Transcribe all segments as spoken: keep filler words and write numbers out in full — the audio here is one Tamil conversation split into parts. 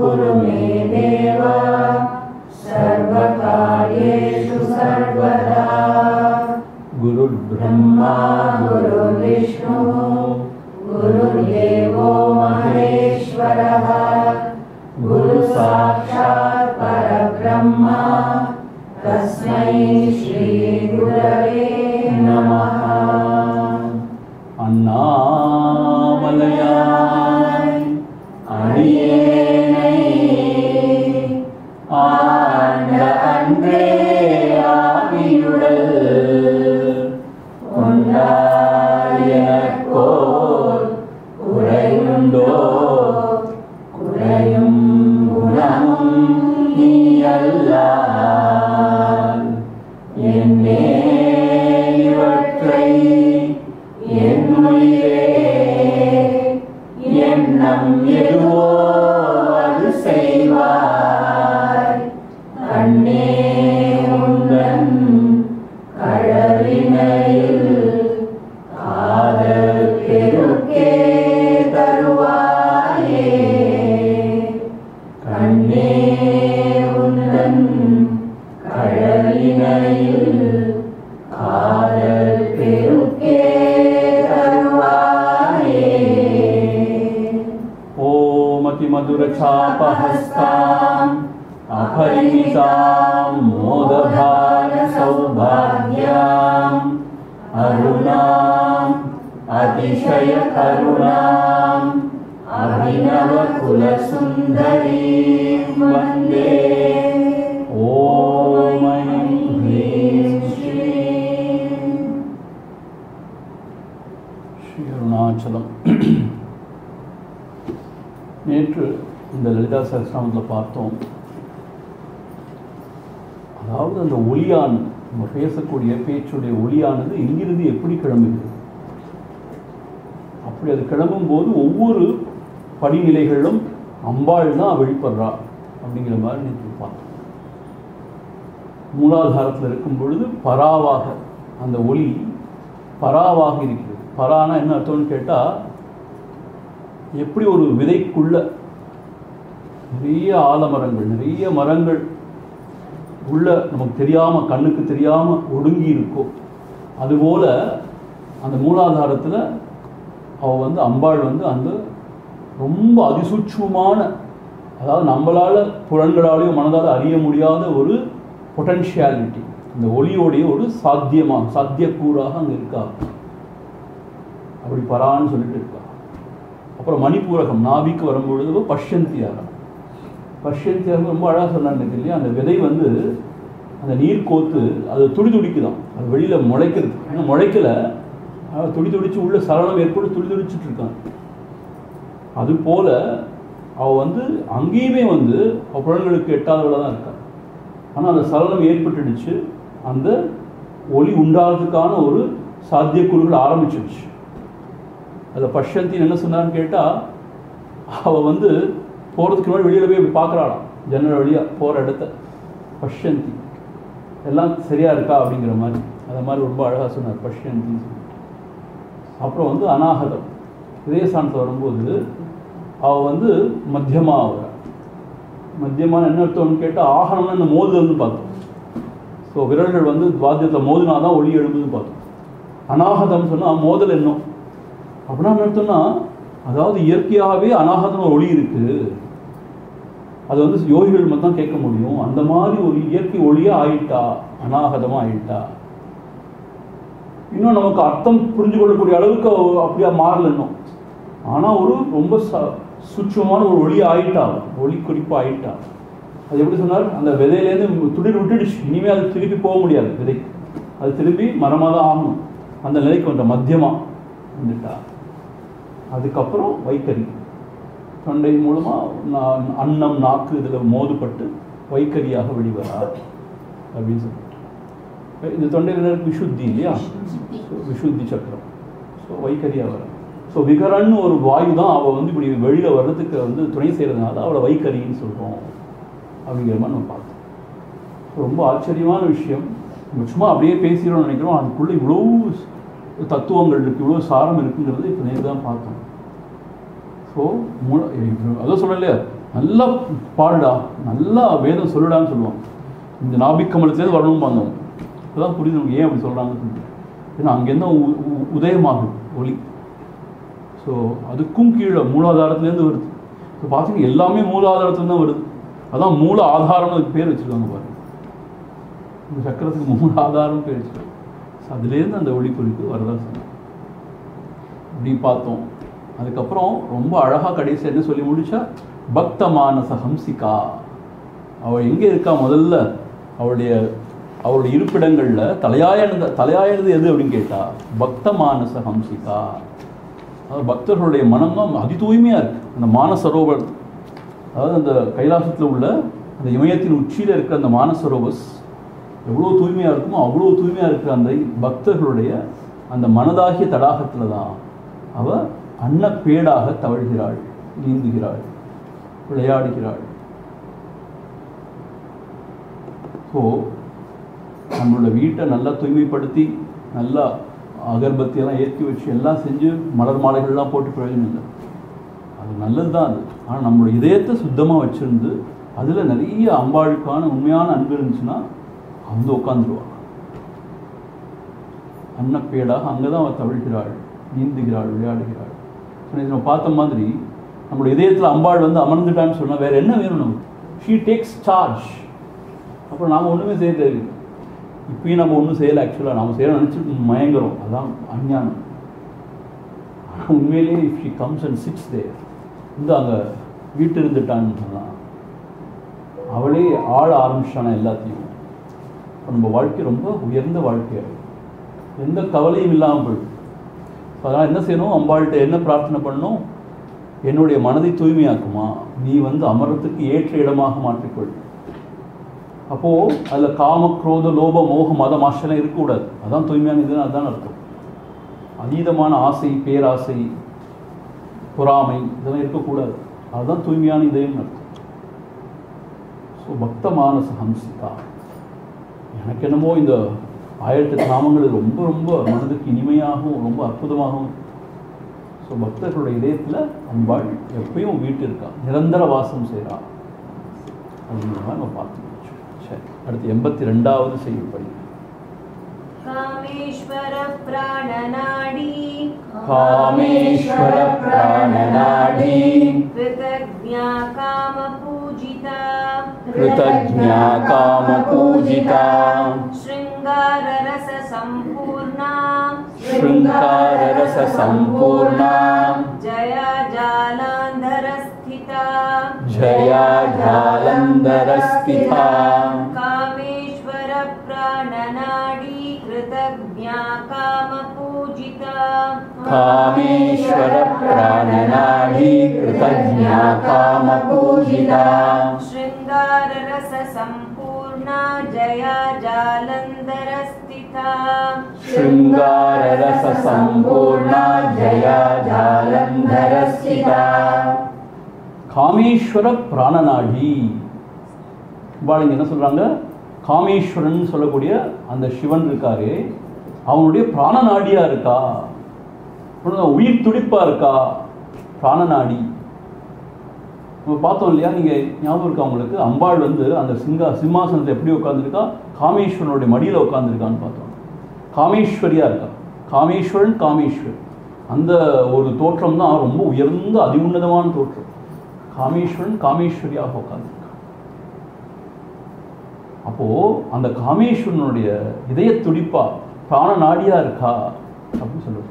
गुरु मे देव सर्वकार्येषु सर्वदा। गुरुर्ब्रह्मा गुरुर्विष्णुः गुरुर्देवो महेश्वरः गुरु साक्षात् परब्रह्म तस्मै श्री गुरवे नमः। अन्नामलयाय अडियेनै ஆண்ட அன்றே ஆவியுடல் கொண்டாயனக்கோர் குறையுண்டோ குறையும் குணமும் நீ அல்லால் என்னே இவற்றை என் உயிரே எண்ணம் எதுவோ அது செய்வாய் கண்ணே உந்தன் கழலினையில் காதல் பெருக்கே தருவாயே கண்ணே உந்தன் கழலினையில் காதல் பெருக்கே தருவாயே। ஓம் அதிமதுர சாபஹஸ்தாம் अपरिमितां मोदभार सौभाग्याम् अरुणाम् अतिशय करुणाम् अभिनव कुलसुन्दरीं वन्दे। ओम ह्रीं श्रीं श्री अरुणाचलम। நேற்று இந்த லலிதா சஹஸ்ரநாமத்தில் பார்த்தோம், அதாவது அந்த ஒளியான் நம்ம பேசக்கூடிய பேச்சுடைய ஒளியானது எங்கிருந்து எப்படி கிளம்புது, அப்படி அது கிளம்பும் போது ஒவ்வொரு படிநிலைகளிலும் அம்பாள் தான் வெளிப்படுறா அப்படிங்கிற மாதிரி நேற்று பார்த்தோம். மூலாதாரத்தில் இருக்கும் பொழுது பராவாக அந்த ஒளி பராவாக இருக்கிறது. பரானா என்ன அர்த்தம்னு கேட்டால், எப்படி ஒரு விதைக்குள்ள நிறைய ஆலமரங்கள் நிறைய மரங்கள் உள்ள நமக்கு தெரியாமல் கண்ணுக்கு தெரியாமல் ஒடுங்கி இருக்கோ, அதுபோல் அந்த மூலாதாரத்தில் அவள் வந்து அம்பாள் வந்து அந்த ரொம்ப அதிசூட்சமான, அதாவது நம்மளால் புலன்களாலேயும் மனதால் அறிய முடியாத ஒரு பொட்டன்ஷியாலிட்டி, இந்த ஒளியோடைய ஒரு சாத்தியமாக சாத்தியக்கூறாக அங்கே இருக்கா. அப்படி பரான்னு சொல்லிட்டு இருக்கா. அப்புறம் மணிப்பூரகம் நாபிக்கு வரும்பொழுது பஷ்யந்தியாகம். பஷ்யந்தியாகம் ரொம்ப அழகாக சொன்னாங்க இல்லையா, அந்த விதை வந்து அந்த நீர் கோத்து அது துடி துடிக்குதான், அது வெளியில் முளைக்கிறது. ஏன்னா முளைக்கலை, துடி துடிச்சு உள்ள சலனம் ஏற்பட்டு துடி துடிச்சுட்டு இருக்காங்க. அதுபோல் அவள் வந்து அங்கேயுமே வந்து அவள் புலன்களுக்கு எட்டாதவளாக தான் இருக்கா. ஆனால் அந்த சலனம் ஏற்பட்டுடுச்சு, அந்த ஒளி உண்டாகிறதுக்கான ஒரு சாத்தியக்கூறுகள் ஆரம்பிச்சிடுச்சு. அதில் பஷ்யந்தின்னு என்ன சொன்னான்னு கேட்டால், அவள் வந்து போகிறதுக்கு முன்னாடி வெளியில் போய் அப்படி பார்க்குறாளாம், ஜன்னல் வழியாக போகிற இடத்த பஷ்யந்தி எல்லாம் சரியாக இருக்கா அப்படிங்கிற மாதிரி. அதை மாதிரி ரொம்ப அழகாக சொன்னார் பஷ்யந்தி. அப்புறம் வந்து அநாகதம் இதயஸ்தானத்தில் வரும்போது அவள் வந்து மத்தியமாக வர. மத்தியமான என்ன அர்த்தம்னு கேட்டால், ஆகணும்னா இந்த மோதுதல்னு பார்த்தோம். ஸோ விரல்கள் வந்து வாத்தியத்தில் மோதினா தான் ஒளி எழுதுன்னு பார்த்தோம். அநாகதம் சொன்னால் மோதல் என்னும் அப்படின்னா என்ன அர்த்தம்னா, அதாவது இயற்கையாகவே அநாகதம் ஒளி இருக்குது, அது வந்து யோகிகள் மட்டும் தான் கேட்க முடியும். அந்த மாதிரி ஒரு இயற்கை ஒளியாக ஆயிட்டா, அநாகதமாக ஆயிட்டா. இன்னும் நமக்கு அர்த்தம் புரிஞ்சு கொள்ளக்கூடிய அளவுக்கு அப்படியா மாறல இன்னும். ஆனால் ஒரு ரொம்ப ச சுட்சமான ஒரு ஒளி ஆயிட்டா, ஒளி குறிப்பாக ஆயிட்டா. அது எப்படி சொன்னார், அந்த விதையிலேருந்து துளிர் விட்டுடுச்சு, இனிமேல் அது திருப்பி போக முடியாது விதை, அது திருப்பி மரமாக தான் ஆகணும். அந்த நிலைக்கு கொஞ்சம் மத்தியமாக வந்துட்டா. அதுக்கப்புறம் வைக்கறி தொண்டை மூலமாக அன்னம் நாக்கு இதில் மோதுபட்டு வைக்கரியாக வெளிவரார் அப்படின்னு சொல்லிட்டு. இந்த தொண்டையில் விஷுத்தி இல்லையா, விஷுத்தி சக்கரம். ஸோ வைக்கரியாக வர. ஸோ விகரன்னு ஒரு வாயு தான் அவள் வந்து இப்படி வெளியில் வர்றதுக்கு வந்து துணை செய்கிறதுனால அவளை வைக்கரின்னு சொல்கிறோம் அப்படிங்கிற மாதிரி நம்ம பார்த்தோம். ரொம்ப ஆச்சரியமான விஷயம். நம்ம சும்மா அப்படியே பேசிடுறோம்னு நினைக்கிறோம், அதுக்குள்ளே இவ்வளோ தத்துவங்கள் இருக்குது, இவ்வளோ சாரம் இருக்குங்கிறது இப்போ நேற்று தான் பார்த்தோம். ஸோ மூல அதான் சொல்லலையா, நல்லா பாடுடா, நல்லா வேதம் சொல்லுடான்னு சொல்லுவாங்க. இந்த நாபிக்கமலத்துலேருந்து வரணும் பாங்க. இப்போதான் புரியுது நமக்கு ஏன் அப்படி சொல்கிறாங்கன்னு சொல்லிட்டு. ஏன்னா அங்கேருந்து உதயமாகும் ஒளி. ஸோ அதுக்கும் கீழே மூலாதாரத்துலேருந்து வருது. இப்போ பார்த்தீங்கன்னா எல்லாமே மூலாதாரத்துலேருந்து தான் வருது. அதான் மூல ஆதாரம்னு அதுக்கு பேர் வச்சுருக்காங்க பாருங்க. இந்த சக்கரத்துக்கு மூல ஆதாரம் பேர் வச்சுருக்காங்க. ஸோ அதுலேருந்து அந்த ஒளி குறிப்பு வரதான் சொன்னாங்க. இப்படி பார்த்தோம். அதுக்கப்புறம் ரொம்ப அழகாக கடைசி என்ன சொல்லி முடிச்சா, பக்த மானச ஹம்சிகா. அவள் எங்கே இருக்கா முதல்ல? அவளுடைய அவளுடைய இருப்பிடங்களில் தலையாயனது தலையாயனது எது அப்படின்னு கேட்டால் பக்த மானச ஹம்சிகா. அதாவது பக்தர்களுடைய மனம் தான் அதி தூய்மையாக இருக்குது. அந்த மானசரோவர், அதாவது அந்த கைலாசத்தில் உள்ள அந்த இமயத்தின் உச்சியில் இருக்கிற அந்த மானசரோவஸ் எவ்வளோ தூய்மையாக இருக்குமோ அவ்வளோ தூய்மையாக இருக்கிற அந்த பக்தர்களுடைய அந்த மனதாகிய தடாகத்தில் தான் அவள் அன்னப்பேடாக தவழ்கிறாள், நீந்துகிறாள், விளையாடுகிறாள். ஸோ நம்மளோட வீட்டை நல்லா தூய்மைப்படுத்தி நல்லா அகர்பத்தியெல்லாம் ஏற்றி வச்சு எல்லாம் செஞ்சு மலர் மாலைகள்லாம் போட்டு பிரயோஜனம் இல்லை. அது நல்லது தான் அது. ஆனால் நம்மளோட இதயத்தை சுத்தமாக வச்சுருந்து அதில் நிறைய அம்பாளுக்கான உண்மையான அன்பு இருந்துச்சுன்னா வந்து உட்காந்துருவாள். அன்னப்பேடாக அங்கே தான் அவள் தவிழ்கிறாள், நீந்துகிறாள், விளையாடுகிறாள். நம்ம பார்த்த மாதிரி நம்மளோட இதயத்தில் அம்பாள் வந்து அமர்ந்துட்டான்னு சொன்னால் வேறு என்ன வேணும் நமக்கு? She takes charge. அப்புறம் நாம் ஒன்றுமே செய்ய தேவையில்லை. இப்பயும் நம்ம ஒன்றும் செய்யலை. ஆக்சுவலாக நாம் செய்ய நினச்சிட்டு மயங்குறோம். அதான் அஞ்ஞானம். உண்மையிலேயே if she comes and sits there வந்து அங்கே வீட்டு இருந்துட்டான்னு சொன்னால் அவளே ஆள ஆரம்பிச்சிட்டானா எல்லாத்தையும். இப்போ நம்ம வாழ்க்கை ரொம்ப உயர்ந்த வாழ்க்கையாக எந்த கவலையும் இல்லாமல் போயிடும். அதனால் என்ன செய்யணும்? அம்பாள்கிட்ட என்ன பிரார்த்தனை பண்ணணும்? என்னுடைய மனதை தூய்மையாக்குமா, நீ வந்து அமரத்துக்கு ஏற்ற இடமாக மாற்றிக்கொள். அப்போது அதில் காம, குரோத, லோப, மோக, மதம், ஆசைலாம் இருக்கக்கூடாது. அதான் தூய்மையான இதுன்னு அதுதான் அர்த்தம். அதீதமான ஆசை, பேராசை, பொறாமை இதெல்லாம் இருக்கக்கூடாது. அதுதான் தூய்மையான இதயம் அர்த்தம். ஸோ பக்த மானச ஹம்சிகா. எனக்கு என்னமோ இந்த ஆயிரத்தி நாமங்கள் ரொம்ப ரொம்ப மனதுக்கு இனிமையாகவும் ரொம்ப அற்புதமாகவும். ஸோ பக்தர்களுடைய இதயத்தில் அம்பாள் எப்பயும் வீட்டு இருக்கா, நிரந்தர வாசம் செய்கிறா அப்படிங்கிற மாதிரி நம்ம பார்த்து. சரி, அடுத்து எண்பத்தி ரெண்டாவது செய்யும்படி. காமேஸ்வர பிராணநாடி காமேஸ்வர பிராணநாடி கிருதஜ்ஞா காம பூஜிதா கிருதஜ்ஞா காம பூஜிதா ஸ்ருங்கார ரச சம்பூர்ணா ஸ்ருங்கார ரச சம்பூர்ணா ஜயா ஜாலாந்தர ஸ்திதா ஜயா ஜாலந்தர ஸ்திதா காமேஸ்வர பிராணநாடி கிருதஜ்ஞா காம பூஜிதா காமேஸ்வர பிராணநாடி கிருதஜ்ஞா காம பூஜிதா ஸ்ருங்கார ரச சம்பூர்ணா ஜயா ஜாலந்தர ஸ்திதா ஸ்ருங்கார ரச சம்பூர்ணா ஜயா ஜாலந்தர ஸ்திதா. காமேஸ்வர பிராணநாடி. பாருங்க என்ன சொல்றாங்க? காமேஸ்வரன் சொல்லக்கூடிய அந்த சிவன் இருக்காரே, அவனுடைய பிராணநாடியா இருக்கா, உயிர் துடிப்பா இருக்கா பிராணநாடி. நம்ம பார்த்தோம் இல்லையா? நீங்கள் ஞாபகம் இருக்கா உங்களுக்கு? அம்பாள் வந்து அந்த சிங்கா சிம்மாசனத்தில் எப்படி உட்காந்துருக்கா? காமேஸ்வரனுடைய மடியில் உட்காந்துருக்கான்னு பார்த்தோம். காமேஸ்வரியா இருக்கா. காமேஸ்வரன் காமேஸ்வர் அந்த ஒரு தோற்றம் தான் ரொம்ப உயர்ந்த அதி உன்னதமான தோற்றம். காமேஸ்வரன் காமேஸ்வரியாக உட்காந்துருக்கா. அப்போ அந்த காமேஸ்வரனுடைய இதய துடிப்பா பிராணநாடியா இருக்கா அப்படின்னு சொல்லுவாங்க.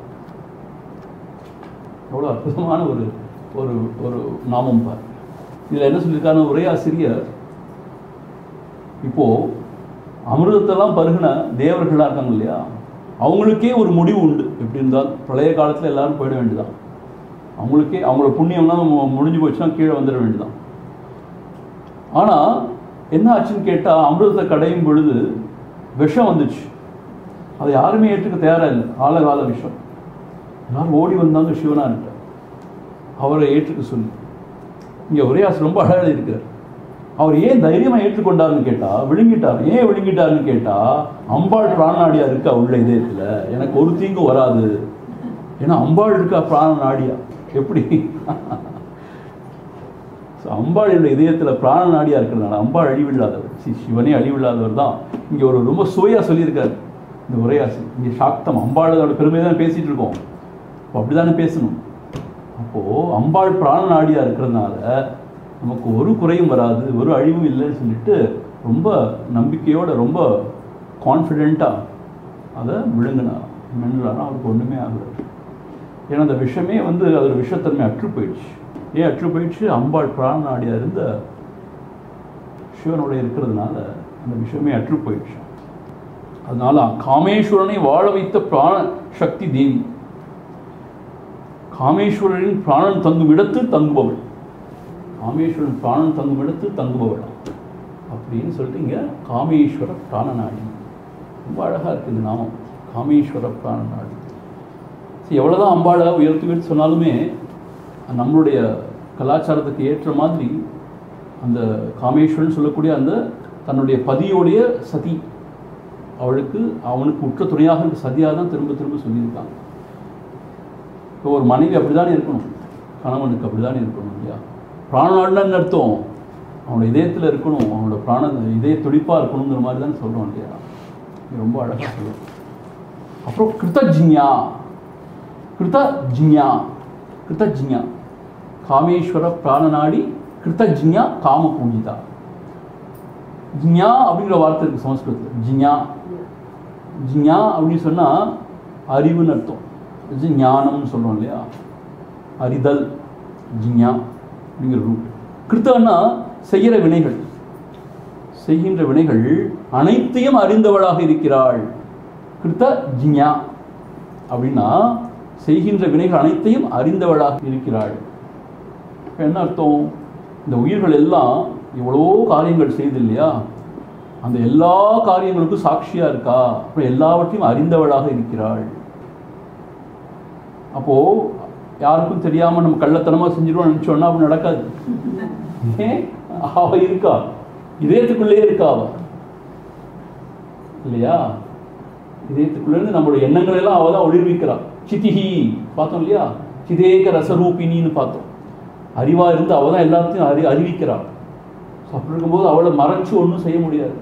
எவ்வளோ அற்புதமான ஒரு ஒரு ஒரு நாமம் பாரு. இதில் என்ன சொல்லியிருக்காருன்னா ஒரே ஆசிரியர், இப்போது அமிர்தத்தெல்லாம் பருகின தேவர்களாக இருக்காங்க இல்லையா, அவங்களுக்கே ஒரு முடிவு உண்டு. எப்படி இருந்தால் பழைய காலத்தில் எல்லாரும் போயிட வேண்டியதான். அவங்களுக்கே அவங்களோட புண்ணியம்லாம் முடிஞ்சு போச்சுன்னா கீழே வந்துட வேண்டியதான். ஆனால் என்ன ஆச்சுன்னு கேட்டால், அமிர்தத்தை கடையும் பொழுது விஷம் வந்துச்சு. அதை யாருமே ஏற்றுக்க தயாராக இல்லை. ஆழகால விஷம். எல்லாரும் ஓடி வந்தாங்க சிவனா இருக்க அவரை ஏற்றுக்க சொல்லி. இங்கே ஒரே ஆசை ரொம்ப அழகாக இருக்கார். அவர் ஏன் தைரியமாக ஏற்றுக்கொண்டாருன்னு கேட்டால், விழுங்கிட்டார். ஏன் விழுங்கிட்டாருன்னு கேட்டால், அம்பாள் பிராணநாடியா இருக்கா உள்ள இதயத்தில், எனக்கு ஒரு தீங்கு வராது. ஏன்னா அம்பாள் இருக்கா பிராணநாடியா. எப்படி ஸோ அம்பாளுடைய இதயத்தில் பிராண நாடியாக இருக்கிறதுனால அம்பாள் அழிவில்லாதவர், சி சிவனே அழிவில்லாதவர் தான் இங்கே ஒரு ரொம்ப சுவையாக சொல்லியிருக்காரு இந்த உரையாசி. இங்கே சாக்தம் அம்பாளோட பெருமையை தான் பேசிகிட்டு இருக்கோம். அப்போ அப்படி தானே பேசணும். அப்போது அம்பாள் பிராண நாடியாக இருக்கிறதுனால நமக்கு ஒரு குறையும் வராது, ஒரு அழிவும் இல்லைன்னு சொல்லிட்டு ரொம்ப நம்பிக்கையோடு ரொம்ப கான்ஃபிடெண்ட்டாக அதை விழுங்கினா மென்றானா அவருக்கு ஒன்றுமே ஆகுது. ஏன்னா அந்த விஷமே வந்து அதோட விஷத்தன்மை அற்று போயிடுச்சு. ஏன் அற்று போயிடுச்சு? அம்பாள் பிராண நாடியாக இருந்த சிவனோட இருக்கிறதுனால அந்த விஷயமே அற்று போயிடுச்சு. அதனால காமேஸ்வரனை வாழ வைத்த பிராண சக்தி தேவி, காமேஸ்வரரின் பிராணன் தங்கும் இடத்து தங்குபவள், காமேஸ்வரன் பிராணன் தங்கும் இடத்து தங்குபவள் அப்படின்னு சொல்லிட்டு இங்கே காமேஸ்வர பிராணநாடி. ரொம்ப அழகாக இருக்குது இந்த நாமம், காமேஸ்வர பிராணநாடி. எவ்வளோதான் அம்பாளை உயர்த்து உயர்த்து சொன்னாலுமே நம்மளுடைய கலாச்சாரத்துக்கு ஏற்ற மாதிரி அந்த காமேஸ்வரன் சொல்லக்கூடிய அந்த தன்னுடைய பதியோடைய சதி, அவளுக்கு அவனுக்கு உற்ற துணையாக இருக்க சதியாக தான் திரும்ப திரும்ப சொல்லியிருக்காங்க. இப்போ ஒரு மனைவி அப்படி தானே இருக்கணும், கணவனுக்கு அப்படி தானே இருக்கணும் இல்லையா? பிராணநாடுன்னு அர்த்தம் அவனோட இதயத்தில் இருக்கணும், அவனோட பிராண இதய துடிப்பாக இருக்கணுங்கிற மாதிரி தான் சொல்கிறோம் இல்லையா? ரொம்ப அழகாக சொல்லுவோம். அப்புறம் கிருத்தஜிஞா, கிருத்தஜிஞா கிருத்தஜிஞா காமேஸ்வர பிராணநாடி கிருத்தஜிஞா காம பூஜிதா. ஜிஞா அப்படிங்கிற வார்த்தை இருக்குது சமஸ்கிருதத்தில். ஜிஞா ஜிஞா அப்படின்னு சொன்னால் அறிவுன்னு அர்த்தம். இது ஞானம்னு சொல்கிறோம் இல்லையா? அறிதல் ஜிஞா அப்படிங்கிற ரூட். கிருத்தன்னா செய்கிற வினைகள், செய்கின்ற வினைகள் அனைத்தையும் அறிந்தவளாக இருக்கிறாள். கிருத்த ஜிஞா அப்படின்னா செய்கின்ற வினைகள் அனைத்தையும் அறிந்தவளாக இருக்கிறாள். என்ன அர்த்தம்? இந்த உயிர்கள் எல்லாம் எவ்வளோ காரியங்கள் செய்து இல்லையா, அந்த எல்லா காரியங்களுக்கும் சாட்சியாக இருக்கா, அப்புறம் எல்லாவற்றையும் அறிந்தவளாக இருக்கிறாள். அப்போது யாருக்கும் தெரியாமல் நம்ம கள்ளத்தனமாக செஞ்சிருவோம் நினச்சோன்னா அப்படி நடக்காது. ஏன்? அவ இருக்கா, இதயத்துக்குள்ளே இருக்கா அவ இல்லையா? இதயத்துக்குள்ளேருந்து நம்மளுடைய எண்ணங்கள் எல்லாம் அவள் தான் ஒளிர்விக்கிறாள். சிதிஹி பார்த்தோம் இல்லையா? சிதேக ரசரூபினின்னு பார்த்தோம். அறிவாக இருந்து அவள் தான் எல்லாத்தையும் அறி அறிவிக்கிறாள். அப்படி இருக்கும்போது அவளை மறைச்சு ஒன்றும் செய்ய முடியாது.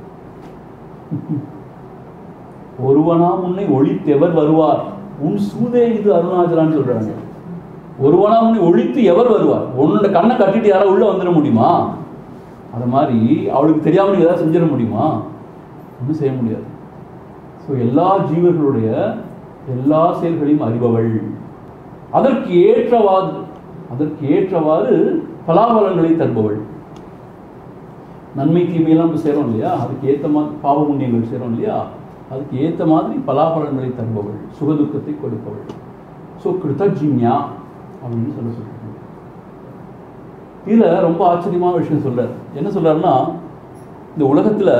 ஒருவனா முன்னை ஒளித்தெவர் வருவார், உன் சூதே இது அருணாச்சலான்னு சொல்றாங்க. ஒருவனா முன்னை ஒழித்து எவர் வருவார்? உன்னோட கண்ணை கட்டிட்டு யாராவது உள்ள வந்துட முடியுமா? அது மாதிரி அவளுக்கு தெரியாமல் ஏதாவது செஞ்சிட முடியுமா? ஒன்றும் செய்ய முடியாது. ஸோ எல்லா ஜீவர்களுடைய எல்லா செயல்களையும் அறிபவள். அதற்கு ஏற்றவாறு அதற்கு ஏற்றவாறு பலாபலங்களை தருபவள். நன்மை தீமையெல்லாம் நம்ம செய்கிறோம் இல்லையா, அதுக்கு ஏற்ற மாதிரி பாவ புண்ணியங்கள் செய்கிறோம் இல்லையா, அதுக்கு ஏற்ற மாதிரி பலாபலங்களை தருபவள், சுகதுக்கத்தை கொடுப்பவள். ஸோ கிருத்தஜிஞா அப்படின்னு சொல்ல சொல்லிட்டு இதில் ரொம்ப ஆச்சரியமான விஷயம் சொல்கிறார். என்ன சொல்கிறாருன்னா, இந்த உலகத்தில்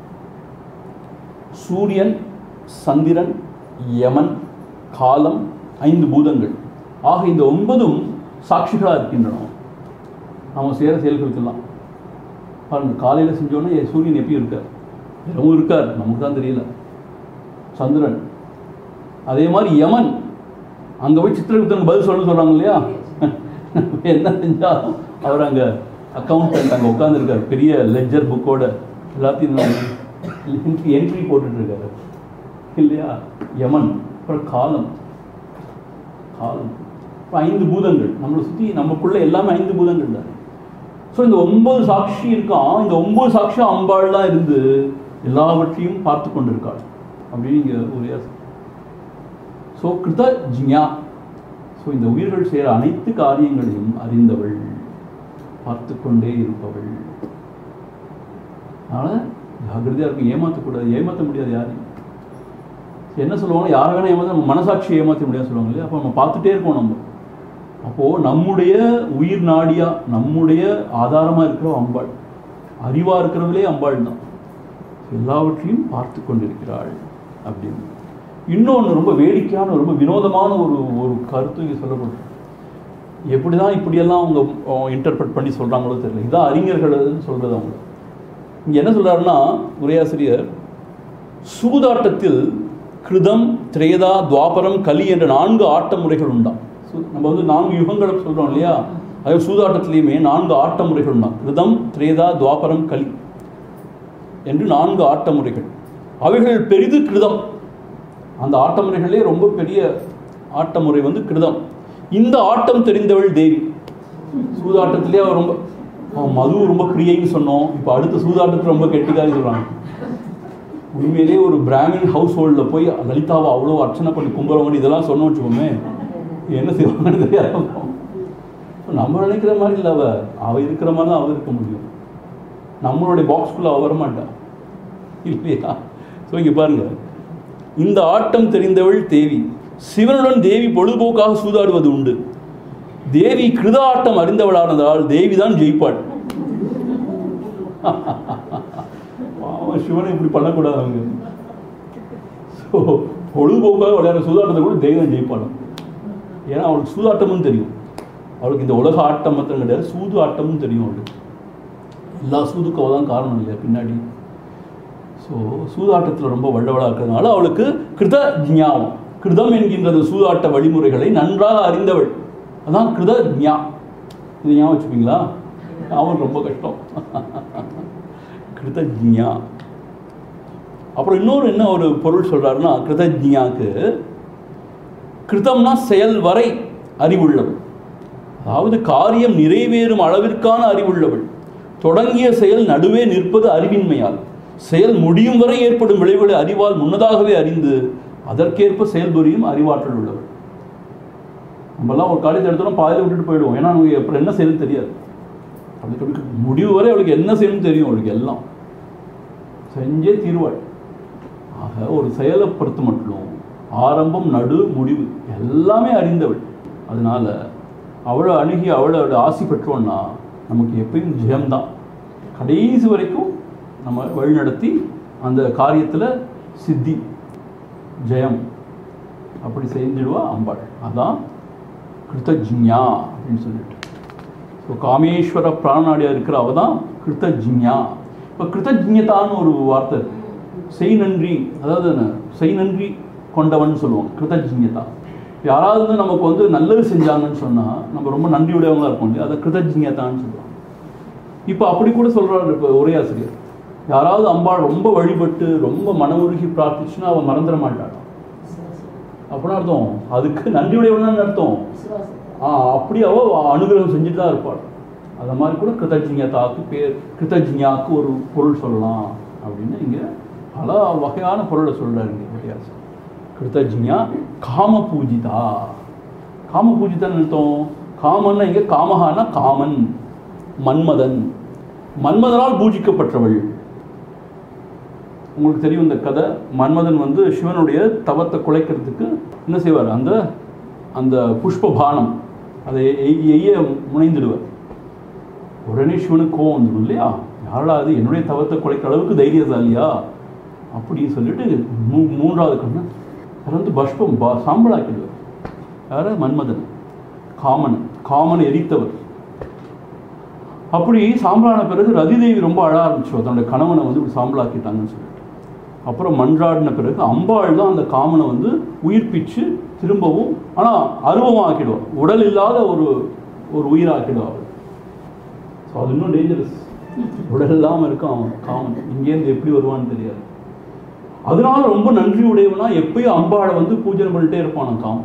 சூரியன், சந்திரன், யமன், காலம், ஐந்து பூதங்கள் ஆக இந்த ஒன்பதும் சாட்சிகளாக இருக்கின்றன நம்ம செய்கிற செயல்களுக்கெல்லாம். பாருங்க, காலையில் செஞ்சோன்னா சூரியன் எப்பயும் இருக்கார், இரவும் இருக்கார், நமக்கு தான் தெரியல. சந்திரன் அதே மாதிரி, யமன் அங்கே போய் சித்திரகுப்தனுக்கு பதில் சொல்லணும்னு சொல்கிறாங்க இல்லையா, என்ன செஞ்சாலும் அவர் அங்கே அக்கௌண்டன்ட் அங்கே உட்காந்துருக்கார், பெரிய லெட்ஜர் புக்கோட எல்லாத்தையும் என்ட்ரி என்ட்ரி போட்டுட்ருக்காரு இல்லையா. யமன். அப்புறம் காலம், காலம் ஐந்து பூதங்கள் நம்மளை சுற்றி, நமக்குள்ளே எல்லாமே ஐந்து பூதங்கள் தான். ஸோ இந்த ஒன்பது சாட்சி இருக்கான், இந்த ஒன்பது சாட்சியும் அம்பாள் தான் இருந்து எல்லாவற்றையும் பார்த்து கொண்டு இருக்காள் அப்படின்னு இங்கே ஒரு. ஸோ கிருத ஜிஞா, ஸோ இந்த உயிர்கள் செய்கிற அனைத்து காரியங்களையும் அறிந்தவள், பார்த்து கொண்டே இருப்பவள். அதனால் ஜாகிரதையாக இருக்கும், ஏமாற்றக்கூடாது, ஏமாற்ற முடியாது யாரையும். என்ன சொல்லுவாங்க, யாரை வேணால் ஏமாற்ற, நம்ம மனசாட்சியை ஏமாற்ற முடியாது சொல்லுவாங்க இல்லையா. அப்போ நம்ம பார்த்துட்டே இருக்கோம். நம்ம அப்போது நம்முடைய உயிர் நாடியாக, நம்முடைய ஆதாரமாக இருக்கிற அம்பாள், அறிவாக இருக்கிறவங்களே அம்பாள் தான், எல்லாவற்றையும் பார்த்து கொண்டிருக்கிறாள் அப்படின்னு. இன்னொன்று ரொம்ப வேடிக்கையான, ரொம்ப வினோதமான ஒரு ஒரு கருத்து இங்கே சொல்லப்படுது. எப்படி தான் இப்படியெல்லாம் அவங்க இன்டர்பிரட் பண்ணி சொல்கிறாங்களோ தெரியல. இதான் அறிஞர்கள்னு சொல்கிறது அவங்க. இங்கே என்ன சொல்கிறாருன்னா, உரையாசிரியர், சூதாட்டத்தில் கிருதம், திரேதா, துவாபரம், கலி என்ற நான்கு ஆட்ட முறைகள் உண்டாம். நம்ம வந்து நான்கு யுகங்களை சொல்கிறோம் இல்லையா. அதாவது சூதாட்டத்திலையுமே நான்கு ஆட்ட முறைகள் தான். ரிதம், திரேதா, துவாபரம், கலி என்று நான்கு ஆட்ட முறைகள். அவைகள் பெரிது கிருதம். அந்த ஆட்ட முறைகளே ரொம்ப பெரிய ஆட்ட முறை வந்து கிருதம். இந்த ஆட்டம் தெரிந்தவள் தேவி. சூதாட்டத்திலே அவர் ரொம்ப மது ரொம்ப பிரியைன்னு சொன்னோம். இப்போ அடுத்த சூதாட்டத்தில் ரொம்ப கெட்டிக்காரி சொல்கிறாங்க. உண்மையிலேயே ஒரு பிராமின் ஹவுஸ் ஹோல்டில் போய் லலிதாவை அவ்வளோ அர்ச்சனை பண்ணி கும்புறவங்க இதெல்லாம் சொன்னோம் வச்சுக்கோமே, என்ன செய்வாங்கன்னு தெரியாது. நம்ம நினைக்கிற மாதிரி இல்லை, அவ அவள் இருக்கிற மாதிரி தான் அவள் இருக்க முடியும். நம்மளுடைய பாக்ஸ்குள்ளே அவள் வரமாட்டான் இல்லையா? ஸோ இங்கே பாருங்க, இந்த ஆட்டம் தெரிந்தவள் தேவி. சிவனுடன் தேவி பொழுதுபோக்காக சூதாடுவது உண்டு. தேவி கிருத ஆட்டம் அறிந்தவளானதால் தேவி தான் ஜெயிப்பாள். சிவனை இப்படி பண்ணக்கூடாது அவங்க. ஸோ பொழுதுபோக்காக விளையாடுற சூதாட்டத்தை கூட தேவி தான் ஜெயிப்பாள். ஏன்னா அவளுக்கு சூதாட்டமும் தெரியும். அவளுக்கு இந்த உலக ஆட்டம் மாத்திரம் கிடையாது, சூது ஆட்டமும் தெரியும் அவளுக்கு. எல்லா சூதுக்கும் அவள் தான் காரணம் இல்லையா பின்னாடி. ஸோ சூதாட்டத்தில் ரொம்ப வல்லவளாக இருக்கிறதுனால அவளுக்கு கிருத ஜ்ஞானம், கிருதம் என்கின்ற சூதாட்ட வழிமுறைகளை நன்றாக அறிந்தவள். அதான் கிருத ஜ்ஞா. இது ஞாபகம் வச்சுப்பீங்களா? அவன் ரொம்ப கஷ்டம். கிருத ஜ்ஞா. அப்புறம் இன்னொரு என்ன ஒரு பொருள் சொல்றாருன்னா, கிருத ஜ்ஞாக்கு கிருதம்னா செயல் வரை அறிவுள்ளவள். அதாவது காரியம் நிறைவேறும் அளவிற்கான அறிவுள்ளவள். தொடங்கிய செயல் நடுவே நிற்பது அறிவின்மையால், செயல் முடியும் வரை ஏற்படும் விளைவுகளை அறிவால் முன்னதாகவே அறிந்து அதற்கேற்ப செயல்புரியும் அறிவாற்றல் உள்ளவள். நம்மலாம் ஒரு காரியத்தை எடுத்தோம் பாதியில் விட்டுட்டு போயிடுவோம். ஏன்னா நமக்கு அப்புறம் என்ன செய்யணும் தெரியாது. அவளுக்கு முடிவு வரை அவளுக்கு என்ன செய்யணும் தெரியும். அவளுக்கு எல்லாம் செஞ்சே தீர்வாள். ஆக ஒரு செயலை பொறுத்து மட்டும் ஆரம்பம், நடு, முடிவு எல்லாமே அறிந்தவள். அதனால அவளை அணுகி அவளோட ஆசி பெற்றோன்னா நமக்கு எப்பயும் ஜெயம்தான். கடைசி வரைக்கும் நம்ம வழிநடத்தி அந்த காரியத்தில் சித்தி ஜெயம் அப்படி செஞ்சிடுவா அம்பாள். அதான் கிருத்தஜ்ஞா அப்படின்னு சொல்லிட்டு. ஸோ காமேஸ்வர பிராணாடியாக இருக்கிற அவ தான் கிருத்தஜ்ஞா. இப்போ கிருத்தஜ்ஞதான்னு ஒரு வார்த்தை, செய் நன்றி, அதாவது செய் நன்றி கொண்டவன் சொல்லுவாங்க கிருத்தஜ்ஞதா. யாராவது வந்து நமக்கு வந்து நல்லது செஞ்சாங்கன்னு சொன்னால் நம்ம ரொம்ப நன்றியுடையவங்களாக இருப்போம் இல்லையா, அதை கிருத்தஜ்ஞதான்னு சொல்லுவாங்க. இப்போ அப்படி கூட சொல்கிறாரு இப்போ உரையாசிரியர், யாராவது அம்பாள் ரொம்ப வழிபட்டு ரொம்ப மன உருகி பிரார்த்திச்சுன்னா அவன் மறந்துட மாட்டாள். அப்படின்னா அர்த்தம் அதுக்கு நன்றியுடையவன் அர்த்தம். ஆ அப்படி அவள் அனுகிரகம் செஞ்சுட்டு தான் இருப்பாள். அது மாதிரி கூட கிருத்தஜ்ஞதாக்கு பேர், கிருத்தஜ்ஞாக்கு ஒரு பொருள் சொல்லலாம் அப்படின்னு இங்கே பல வகையான பொருளை சொல்கிறாரு இங்கே உரையாசிரியர். கிருத்தஜ்ஞா காம பூஜிதா. காம பூஜிதான்னு அர்த்தம், காமன்னா இங்கே காமஹானா காமன், மன்மதன், மன்மதனால் பூஜிக்கப்பட்டவள். உங்களுக்கு தெரியும் இந்த கதை. மன்மதன் வந்து சிவனுடைய தவத்தை குலைக்கிறதுக்கு என்ன செய்வார், அந்த அந்த புஷ்ப பானம் அதை எய்ய முனைந்துடுவார். உடனே சிவனுக்கு கோவம் வந்துடும் இல்லையா, யாரா அது என்னுடைய தவத்தை குலைக்கிற அளவுக்கு தைரியசாலியா அப்படின்னு சொல்லிட்டு மூ மூன்றாவது கண்ணை திறந்து பஷ்பம் பா சாம்பலாக்கிடுவார். யார? மன்மதன், காமன், காமன் எரித்தவர். அப்படி சாம்பலான பிறகு ரதிதேவி ரொம்ப அழ ஆரம்பிச்சுவா, தன்னுடைய கணவனை வந்து இப்படி சாம்பலாக்கிட்டாங்கன்னு சொல்லிட்டு. அப்புறம் மன்றாடின பிறகு அம்பாள் தான் அந்த காமனை வந்து உயிர்ப்பிச்சு திரும்பவும், ஆனால் அருவமாக ஆக்கிடுவாள், உடல் இல்லாத ஒரு ஒரு உயிராக்கிடுவாள். ஸோ அது இன்னும் டேஞ்சரஸ். உடல் இல்லாமல் இருக்கும் அவன் காமன், இங்கேருந்து எப்படி வருவான்னு தெரியாது. அதனால ரொம்ப நன்றி உடையவனா எப்பயும் அம்பாளை வந்து பூஜனை பண்ணிட்டே இருப்பான் காமன்.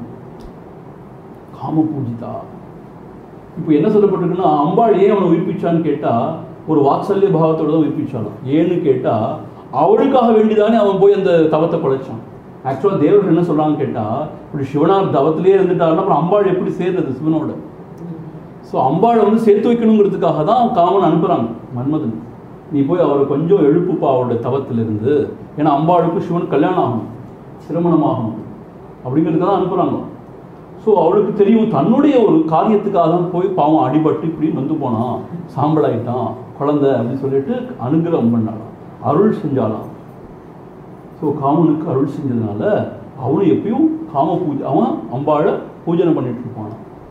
காம பூஜிதா. இப்போ என்ன சொல்லப்பட்டிருக்குன்னா, அம்பாள் ஏன் அவனை உயிர்ப்பிச்சான்னு கேட்டால் ஒரு வாத்சல்ய பாவத்தோடு தான் உயிர்ப்பிச்சாலும். ஏன்னு கேட்டால் அவளுக்காக வேண்டிதானே அவன் போய் அந்த தவத்தை குலைச்சான். ஆக்சுவலாக தேவர்கள் என்ன சொல்கிறான்னு கேட்டால், இப்படி சிவனார் தவத்திலே இருந்துட்டாருன்னா அப்புறம் அம்பாள் எப்படி சேர்றது சிவனோட. ஸோ அம்பாளை வந்து சேர்த்து வைக்கணுங்கிறதுக்காக தான் காமன் அனுப்புகிறாங்க மன்மதன், நீ போய் அவரை கொஞ்சம் எழுப்புப்பா அவருடைய தவத்திலிருந்து. ஏன்னா அம்பாளுக்கு சிவன் கல்யாணம் ஆகணும், திருமணம் ஆகணும் அப்படிங்கிறதுக்காக தான் அனுப்புகிறாங்க. ஸோ அவளுக்கு தெரியும் தன்னுடைய ஒரு காரியத்துக்காக தான் போய் பாவம் அடிபட்டு இப்படி வந்து போனான், சாம்பலாயிட்டான் குழந்தை அப்படின்னு சொல்லிட்டு அனுகிரகம் பண்ணாலாம், அருள் செஞ்சாலாம். ஸோ காமனுக்கு அருள் செஞ்சதுனால அவனும் எப்பயும் காம பூஜை, அவன் அம்பாளை பூஜனை பண்ணிட்டு இருப்பான்.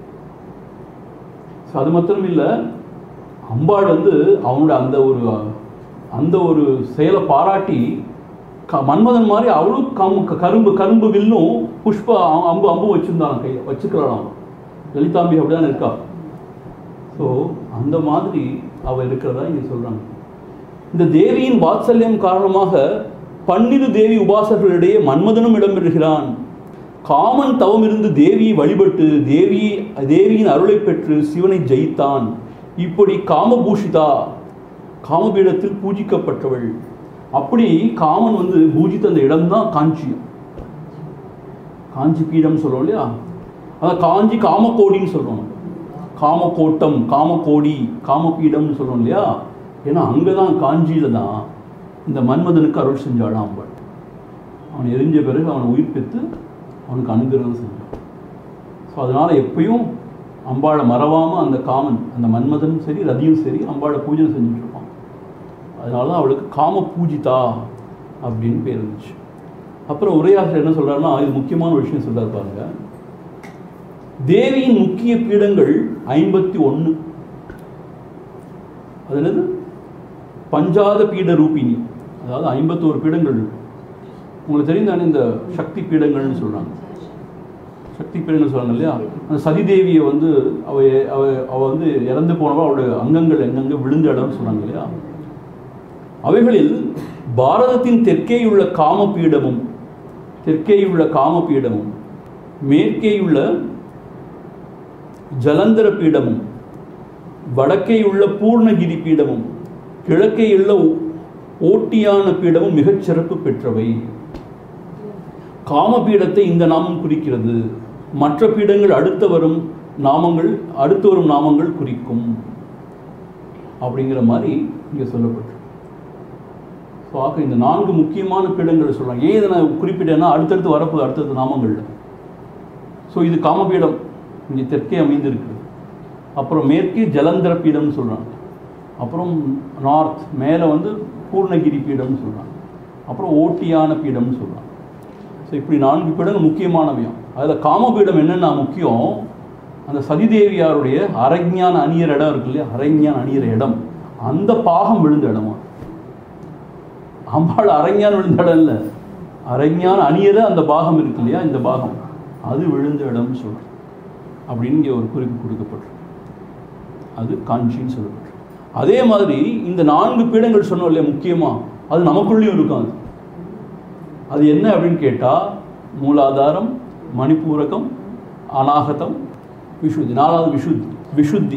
ஸோ அது மாத்திரம் இல்லை, அம்பாள் வந்து அவனோட அந்த ஒரு அந்த ஒரு செயலை பாராட்டி க மன்மதன் மாதிரி அவளும் கம் கரும்பு கரும்பு வில்லும் புஷ்ப அம்பு அம்பு வச்சுருந்தாங்க, கையை வச்சுக்கிறாளாம். லலிதாம்பி அப்படிதான் இருக்கா. ஸோ அந்த மாதிரி அவள் இருக்கிறதா இங்கே சொல்கிறாங்க. இந்த தேவியின் வாத்சல்யம் காரணமாக பன்னிரு தேவி உபாசகர்களிடையே மன்மதனும் இடம்பெறுகிறான். காமன் தவம் இருந்து தேவியை வழிபட்டு தேவி தேவியின் அருளை பெற்று சிவனை ஜெயித்தான். இப்படி காமபூஷிதா, காமபீடத்தில் பூஜிக்கப்பட்டவள். அப்படி காமன் வந்து பூஜித்த அந்த இடம்தான் காஞ்சியம். காஞ்சி பீடம் சொல்லுவோம் இல்லையா, அதான் காஞ்சி காமக்கோடின்னு சொல்லுவாங்க. காமக்கோட்டம், காமக்கோடி, காமபீடம்னு சொல்லுவோம் இல்லையா. ஏன்னா அங்கே தான், காஞ்சியில் தான் இந்த மன்மதனுக்கு அருள் செஞ்சாளாம் அம்பாள். அவன் எரிஞ்ச பிறகு அவனை உயிர் பெற்று அவனுக்கு அனுகிரகம் செஞ்சான். ஸோ அதனால் எப்பயும் அம்பாளை மறவாமல் அந்த காமன், அந்த மன்மதனும் சரி ரதியும் சரி அம்பாளை பூஜை செஞ்சுட்ருப்பான். அதனால தான் அவளுக்கு காம பூஜிதா அப்படின்னு பேர் இருந்துச்சு. அப்புறம் உரையாசிரியர் என்ன சொல்கிறாருன்னா, இது முக்கியமான ஒரு விஷயம் சொல்கிறார் பாருங்க. தேவியின் முக்கிய பீடங்கள் ஐம்பத்தி ஒன்று. அது என்னது? பஞ்சாத பீட ரூபினி, அதாவது ஐம்பத்தோரு பீடங்கள். உங்களுக்கு தெரிந்தானே இந்த சக்தி பீடங்கள்னு சொல்கிறாங்க. சக்தி பீடங்கள் சொல்கிறாங்க இல்லையா. அந்த சதிதேவியை வந்து அவ அவ அவ வந்து இறந்து போனவா அவளுடைய அங்கங்கள் எங்கெங்கே விழுந்த இடம்னு சொன்னாங்க இல்லையா. அவைகளில் பாரதத்தின் தெற்கேயுள்ள காமபீடமும் தெற்கேயுள்ள காமபீடமும் மேற்கேயுள்ள ஜலந்தர பீடமும் வடக்கேயுள்ள பூர்ணகிரி பீடமும் கிழக்கேயுள்ள ஓட்டியான பீடமும் மிகச் சிறப்பு பெற்றவை. காமபீடத்தை இந்த நாமம் குறிக்கிறது. மற்ற பீடங்கள் அடுத்து வரும் நாமங்கள் அடுத்து வரும் நாமங்கள் குறிக்கும் அப்படிங்கிற மாதிரி இங்கே சொல்லப்பட்டு. ஸோ ஆக இந்த நான்கு முக்கியமான பீடங்கள் சொல்கிறாங்க. ஏன் இதை நான் குறிப்பிட்டேன்னா அடுத்தடுத்து வரப்போகுது அடுத்தடுத்த நாமங்கள். ஸோ இது காமபீடம் இங்கே தெற்கே அமைந்திருக்குது. அப்புறம் மேற்கே ஜலந்தர பீடம்னு சொல்கிறாங்க. அப்புறம் நார்த் மேலே வந்து பூர்ணகிரி பீடம்னு சொல்கிறாங்க. அப்புறம் ஓட்டியான பீடம்னு சொல்கிறாங்க. ஸோ இப்படி நான்கு பீடங்கள் முக்கியமானவையும். அதில் காமபீடம் என்னென்னா முக்கியம், அந்த சதிதேவியாருடைய அரஞ்ஞான அணியர் இடம் இருக்கு இல்லையா, அரஞ்ஞான அணியர் இடம், அந்த பாகம் விழுந்த இடமா. அம்பாள் அரஞ்ஞான விழுந்த இடம் இல்லை, அரஞ்ஞான அணியர அந்த பாகம் இருக்கு இல்லையா, இந்த பாகம் அது விழுந்த இடம்னு சொல்கிறோம் அப்படின்னு இங்கே ஒரு குறிப்பு கொடுக்கப்பட்டு அது காஞ்சின்னு சொல்லப்பட்டு. அதே மாதிரி இந்த நான்கு பீடங்கள் சொன்னோம் இல்லையா முக்கியமாக, அது நமக்குள்ளேயும் இருக்கும். அது அது என்ன அப்படின்னு கேட்டால் மூலாதாரம், மணிப்பூரகம், அநாகதம், விஷுத்தி. நாலாவது விஷுத்தி விஷுத்தி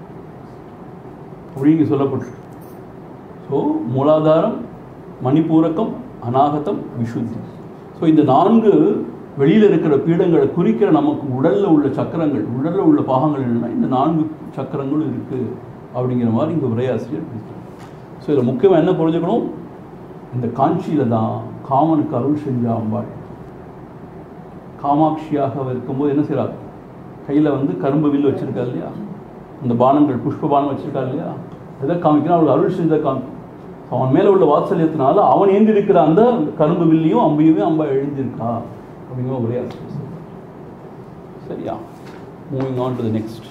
அப்படின்னு சொல்லப்பட்டிருக்கு. ஸோ மூலாதாரம், மணிப்பூரகம், அநாகதம், விஷுத்தி. ஸோ இந்த நான்கு வெளியில் இருக்கிற பீடங்களை குறிக்கிற நமக்கு உடலில் உள்ள சக்கரங்கள், உடலில் உள்ள பாகங்கள் என்னென்னா இந்த நான்கு சக்கரங்களும் இருக்குது அப்படிங்கிற மாதிரி இங்கே உரையாசிரியர் பேசுகிறார். ஸோ இதில் முக்கியமாக என்ன புரிஞ்சுக்கணும், இந்த காஞ்சியில் தான் காமனுக்கு அருள் செஞ்ச அம்பாள். காமாட்சியாக இருக்கும்போது என்ன செய்கிறார், கையில் வந்து கரும்பு வில் வச்சுருக்கா இல்லையா, அந்த பானங்கள் புஷ்ப பானம் வச்சுருக்கா இல்லையா, எதை காமிக்கிறான், அவளுக்கு அருள் செஞ்சதை காமிக்கும். அவன் மேலே உள்ள வாத்சல்யத்தினால அவன் ஏந்திருக்கிற அந்த கரும்பு வில்லையும் அம்பையுமே அம்பா எழுந்திருக்கா அப்படிங்கிற ஒரே ஆசிரியர். சரியா, moving on to the next.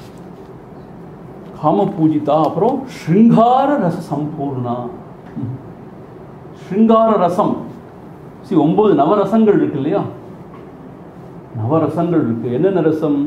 காம பூஜிதா. அப்புறம் ஸ்ருங்கார ரச சம்பூர்ணா. ஸ்ருங்கார ரசம், சி ஒன்பது நவரசங்கள் இருக்கு இல்லையா, நவரசங்கள் இருக்கு. என்னென்ன ரசம்?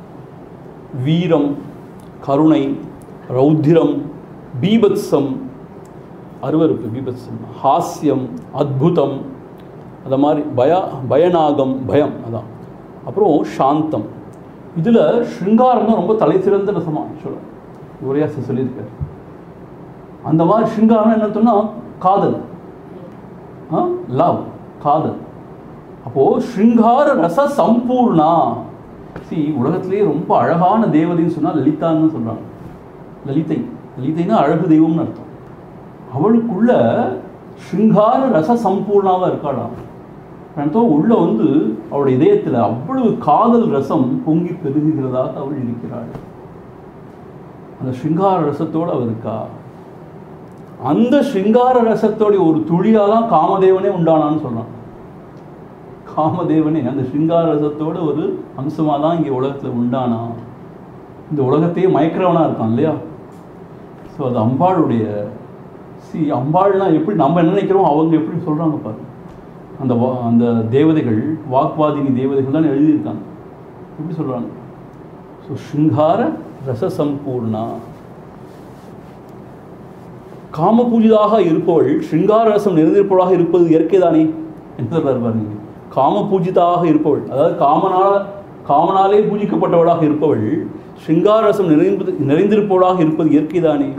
வீரம், கருணை, ரௌத்திரம், பீபத்சம், அருவருப்பு பீபத்சம், ஹாஸ்யம், அத்புதம், அது மாதிரி பய பயநாகம், பயம், அதான். அப்புறம் சாந்தம். இதில் ஸ்ருங்காரம் தான் ரொம்ப தலை சிறந்த ரசமாக சொல்ல உரையாசி சொல்லியிருக்காரு. அந்த மாதிரி ஸ்ருங்காரம் என்ன சொன்னால் காதல், லவ், காதல். அப்போது ஸ்ருங்கார ரச சம்பூர்ணா. சி உலகத்திலேயே ரொம்ப அழகான தேவதைன்னு சொன்னால் லலிதான்னு சொல்கிறாங்க. லலிதை, லலிதைன்னா அழகு தெய்வம்னு அர்த்தம். அவளுக்குள்ள ஸ்ருங்கார ரச சம்பூர்ணாவாக இருக்காளாம். அர்த்தம் உள்ள வந்து அவளுடைய இதயத்தில் அவ்வளவு காதல் ரசம் பொங்கி பெருகுகிறதாக அவள் இருக்கிறாள். அந்த ஸ்ருங்கார ரசத்தோடு அவள் இருக்கா. அந்த ஸ்ருங்கார ரசத்தோடைய ஒரு துளியாதான் காமதேவனே உண்டானான்னு சொல்கிறான். காமதேவனே அந்த ஸ்ருங்கார ரசத்தோட ஒரு அம்சமாக தான் இங்கே உலகத்தில் உண்டானா. இந்த உலகத்தையே மயக்கிறவனாக இருக்கான் இல்லையா. ஸோ அது அம்பாளுடைய சி அம்பாள்னா எப்படி நம்ம என்ன நினைக்கிறோம், அவங்க எப்படி சொல்கிறாங்க பாரு. அந்த அந்த தேவதைகள், வாக்வாதினி தேவதைகள் தான் எழுதியிருக்காங்க. எப்படி சொல்கிறாங்க? ஸோ ஸ்ருங்கார ரச சம்பூர்ணா. காம பூஜிதாக இருப்பவள் ஸ்ருங்கார ரசம் நிறைந்திருப்பவளாக இருப்பது இயற்கைதானே என்று சொல்றார் பாருங்க. காம பூஜிதாக இருப்பவள், அதாவது காமனால காமனாலே பூஜிக்கப்பட்டவளாக இருப்பவள் ஸ்ருங்கார ரசம் நிறைந்து நிறைந்திருப்பவளாக இருப்பது இயற்கைதானே.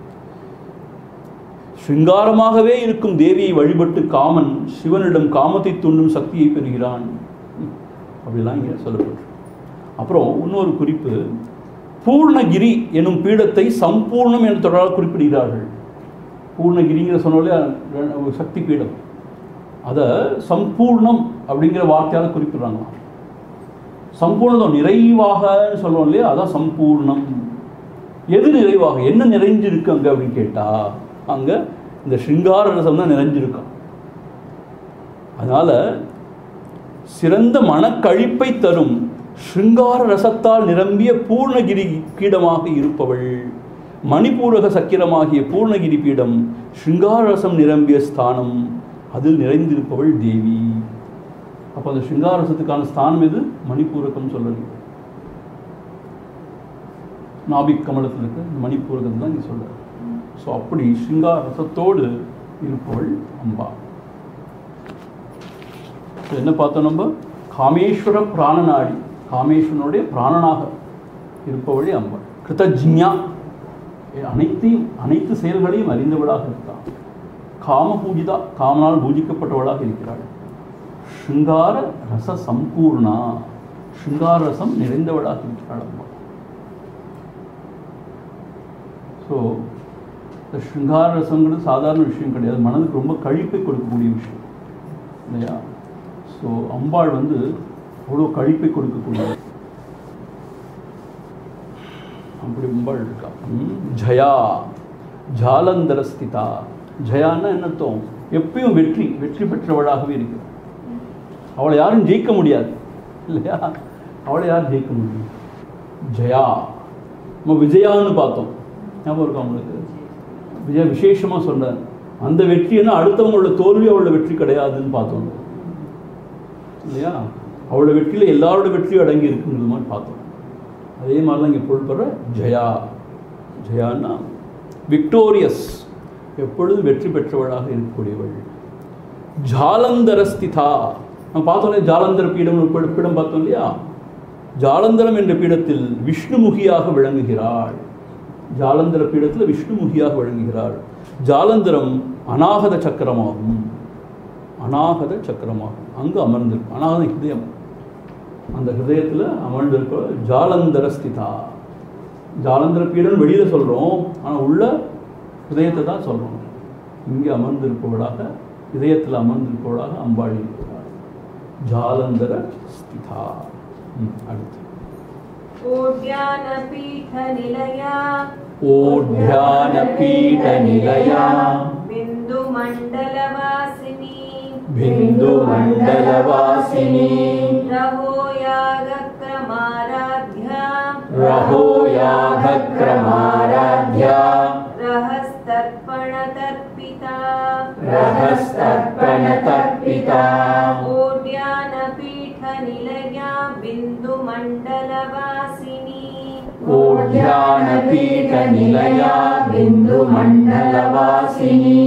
ஸ்ருங்காரமாகவே இருக்கும் தேவியை வழிபட்டு காமன் சிவனிடம் காமத்தை தூண்டும் சக்தியை பெறுகிறான். அப்படிலாம் இங்கே சொல்லப்பட்டு. அப்புறம் இன்னொரு குறிப்பு, பூர்ணகிரி எனும் பீடத்தை சம்பூர்ணம் என்ற தொடரால் குறிப்பிடுகிறார்கள். பூர்ணகிரிங்கிற சொன்னாலே சக்தி பீடம், அதை சம்பூர்ணம் அப்படிங்கிற வார்த்தையால் குறிப்பிடுறாங்களாம். சம்பூர்ணம் நிறைவாக சொல்லுவோம் இல்லையா, அதான் சம்பூர்ணம். எது நிறைவாக, என்ன நிறைஞ்சிருக்கு அங்கே அப்படின்னு கேட்டால் அங்கே இந்த ஸ்ருங்கார ரசம் தான் நிறைஞ்சிருக்கும். அதனால சிறந்த மனக்கழிப்பை தரும் ஸ்ருங்கார ரசத்தால் நிரம்பிய பூர்ணகிரி பீடமாக இருப்பவள். மணிப்பூரக சக்கிரமாகிய பூர்ணகிரி பீடம் ஸ்ருங்கார ரசம் நிரம்பிய ஸ்தானம், அதில் நிறைந்திருப்பவள் தேவி. அப்போ அந்த ஸ்ருங்கார ரசத்துக்கான ஸ்தானம் எது? மணிப்பூரகம் சொல்லணும். நாபிக் கமலத்தில் இருக்க மணிப்பூரகம் தான் இங்கே சொல்ற. ஸோ அப்படி ஸ்ருங்கார ரசத்தோடு இருப்பவள் அம்பா. என்ன பார்த்தோம் நம்ம? காமேஸ்வர பிராணநாடி, காமேஸ்வரனுடைய பிராணனாக இருப்பவளே அம்பாள். கிருதஜ்ஞா, அனைத்தையும் அனைத்து செயல்களையும் அறிந்தவளாக இருக்கிறாள். காம பூஜிதா, காமனால் பூஜிக்கப்பட்டவளாக இருக்கிறாள். ஸ்ருங்கார ரச சம்பூர்ணா, ஸ்ருங்கார ரசம் நிறைந்தவளாக இருக்கிறாள் அம்பாள். ஸோ இந்த ஸ்ருங்கார ரசங்கிறது சாதாரண விஷயம் கிடையாது, மனதுக்கு ரொம்ப கழிப்பை கொடுக்கக்கூடிய விஷயம் இல்லையா. ஸோ அம்பாள் வந்து அவ்வளோ கழிப்பை கொடுக்கக்கூடிய அப்படி அம்பாள் இருக்கா. ஜயா ஜாலந்தர ஸ்திதா, ஜயான்னா என்ன அர்த்தம்? எப்பயும் வெற்றி வெற்றி பெற்றவளாகவே இருக்கிறாள். அவளை யாரும் ஜெயிக்க முடியாது இல்லையா, அவளை யாரும் ஜெயிக்க முடியும். ஜயா, நம்ம விஜயான்னு பார்த்தோம், ஞாபகம் இருக்கா அவங்களுக்கு? விஜயா விசேஷமாக சொன்னார், அந்த வெற்றின்னா அடுத்தவங்களோட தோல்வி அவளோட வெற்றி கிடையாதுன்னு பார்த்தோம் இல்லையா. அவளோட வெற்றியில் எல்லாரோட வெற்றியும் அடங்கி இருக்குங்கிறது மாதிரி பார்த்தோம். அதே மாதிரி தான் இங்கே பொருள் பெற ஜயா. ஜயான்னா விக்டோரியஸ், எப்பொழுதும் வெற்றி பெற்றவளாக இருக்கக்கூடியவள். ஜாலந்தர ஸ்திதா, நம்ம பார்த்தோம் இல்லையா, ஜாலந்தர பீடம் ஒரு பீடம் பார்த்தோம் இல்லையா. ஜாலந்தரம் என்ற பீடத்தில் விஷ்ணுமுகியாக விளங்குகிறாள். ஜாலந்தர பீடத்தில் விஷ்ணுமுகியாக விளங்குகிறாள். ஜாலந்தரம் அநாகத சக்கரமாகும், அநாகத சக்கரமாகும், அங்கு அமர்ந்திருக்கும். அநாகத ஹிருதயம், அந்த ஹிருதயத்தில் அமர்ந்திருக்க ஜாலந்தர ஸ்திதா. ஜாலந்தர பீடம் வெளியில் சொல்கிறோம், ஆனால் உள்ள ஹிருதயத்தை தான் சொல்கிறோம். இங்கே அமர்ந்திருப்பவளாக, இதயத்தில் அமர்ந்திருப்பவளாக அம்பாள் இருக்கிறாள். ஜாலந்தர ஸ்திதா. அடுத்து ஓட்யான பீட நிலையா, ஓட்யான பீட நிலையா, பிந்து மண்டலவாசினி, பிந்து மண்டலவாசினி, ரஹோயாக க்ரமாராத்யா, ரஹோயாக க்ரமாராத்யா, ரஹஸ்தர்ப்பண தர்ப்பிதா, ரஹஸ்தர்ப்பண தர்ப்பிதா. ஓட்யான பீட நிலையா, பிந்து மண்டலவாசினி, ஓட்யான பீட நிலையா, பிந்து மண்டலவாசினி,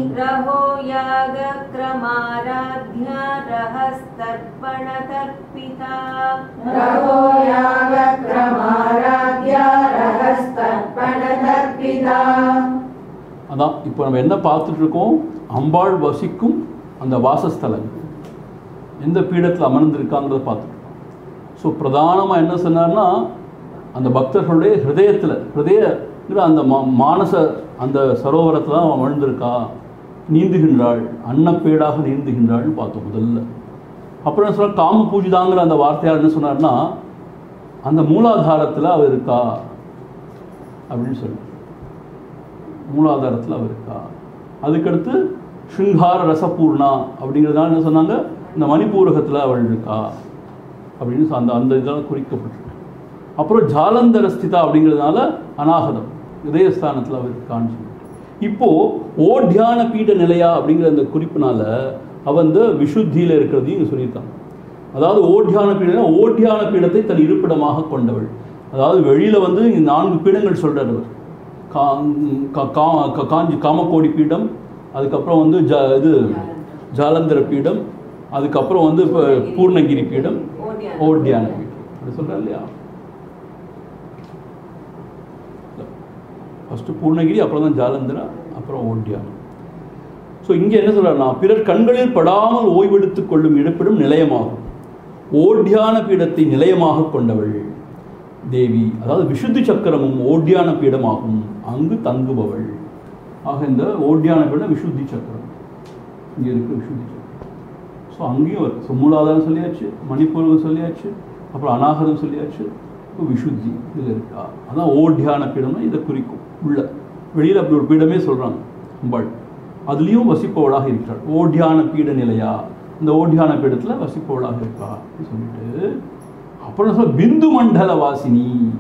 ரஹோயாக க்ரமாராத்யா, ரஹஸ்தர்ப்பண தர்ப்பிதா, ரஹோயாக க்ரமாராத்யா, ரஹஸ்தர்ப்பண தர்ப்பிதா. அதான் இப்போ நம்ம என்ன பார்த்துட்டு இருக்கோம்? அம்பாள் வசிக்கும் அந்த வாசஸ்தலம் எந்த பீடத்தில் அமர்ந்திருக்காங்கிறத பார்த்துட்டு இருக்கோம். ஸோ பிரதானமாக என்ன சொன்னார்னா, அந்த பக்தர்களுடைய ஹிருதயத்தில், ஹிருதயங்கிற அந்த மா மானச அந்த சரோவரத்தில் தான் அமர்ந்திருக்கா, நீந்துகின்றாள், அன்னப்பேடாக நீந்துகின்றாள்னு பார்த்தோம் முதல்ல. அப்புறம் என்ன சொன்னால், காம பூஜிதாங்கிற அந்த வார்த்தையால் என்ன சொன்னார்னா, அந்த மூலாதாரத்தில் அவர் இருக்கா அப்படின்னு சொல்லி, மூலாதாரத்தில் அவர் இருக்கா. அதுக்கடுத்து ஸ்ருங்கார ரசபூர்ணா அப்படிங்கிறதுனால என்ன சொன்னாங்க, இந்த மணிப்பூரகத்தில் அவள் இருக்கா அப்படின்னு அந்த அந்த இதெல்லாம் குறிக்கப்பட்டிருக்கு. அப்புறம் ஜாலந்தர ஸ்திதா அப்படிங்கிறதுனால அநாகதம், இதயஸ்தானத்தில் அவர் இருக்கான்னு சொல்லிட்டு. இப்போது ஓட்யான பீட நிலையா அப்படிங்கிற அந்த குறிப்பினால அவன் இந்த விசுத்தியில் இருக்கிறதையும் இங்கே சொல்லியிருக்காங்க. அதாவது ஓட்யான பீடம், ஓட்யான பீடத்தை தன் இருப்பிடமாக கொண்டவள். அதாவது வெளியில் வந்து நான்கு பீடங்கள் சொல்கிறார் அவர். காஞ்சி காமக்கோடி பீடம், அதுக்கப்புறம் வந்து ஜ இது ஜாலந்தர பீடம், அதுக்கப்புறம் வந்து இப்போ பூர்ணகிரி பீடம், ஓட்யான பீடம் அப்படி சொல்கிறேன் இல்லையா. ஃபஸ்ட்டு பூர்ணகிரி, அப்புறம் தான் ஜாலந்தரா, அப்புறம் ஓட்யானம். ஸோ இங்கே என்ன சொல்கிறாருன்னா, பிறர் கண்களில் படாமல் ஓய்வெடுத்துக் கொள்ளும் இடப்பிடம் நிலையமாகும். ஓட்யான பீடத்தை நிலையமாக கொண்டவள் தேவி, அதாவது விசுத்தி சக்கரமும் ஓட்யான பீடமாகும், அங்கு தங்குபவள். ஆக இந்த ஓட்யான பீடம் விசுத்தி சக்கரம், இங்கே இருக்கிற விசுத்தி சக்கரம். ஸோ அங்கேயும் வரும். ஸோ மூலாதாரம் சொல்லியாச்சு, மணிப்பூர்வம் சொல்லியாச்சு, அப்புறம் அநாகரம் சொல்லியாச்சு, இப்போ விசுத்தி இதில் இருக்கா. அதான் ஓட்யான பீடம்னா இதை குறிக்கும். உள்ள வெளியில் அப்படி ஒரு பீடமே சொல்கிறாங்க அம்பாள், அதுலேயும் வசிப்பவளாக இருக்கிறாள். ஓட்யான பீட நிலையா, இந்த ஓட்யான பீடத்தில் வசிப்பவளாக இருக்கா அப்படின்னு சொல்லிட்டு அப்புறம் சொல்ல பிந்து மண்டல வாசினி.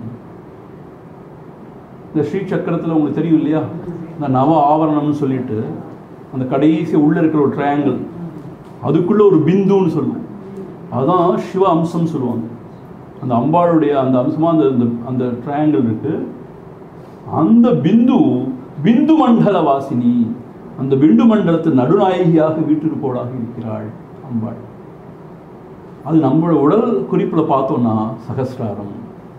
இந்த ஸ்ரீ சக்கரத்தில் உங்களுக்கு தெரியும் இல்லையா, இந்த நவ ஆவரணம்னு சொல்லிட்டு அந்த கடைசி உள்ள இருக்கிற ஒரு ட்ரையாங்கிள், அதுக்குள்ள ஒரு பிந்துன்னு சொல்லுவோம். அதுதான் சிவ அம்சம் சொல்லுவாங்க. அந்த அம்பாளுடைய அந்த அம்சமாக அந்த அந்த ட்ரையாங்கிள் இருக்கு. அந்த பிந்து பிந்து மண்டல வாசினி, அந்த பிந்து மண்டலத்து நடுநாயகியாக வீட்டிருப்பவளாக இருக்கிறாள் அம்பாள். அது நம்மளோட உடல் குறிப்பில் பார்த்தோம்னா சகஸ்ராரம்.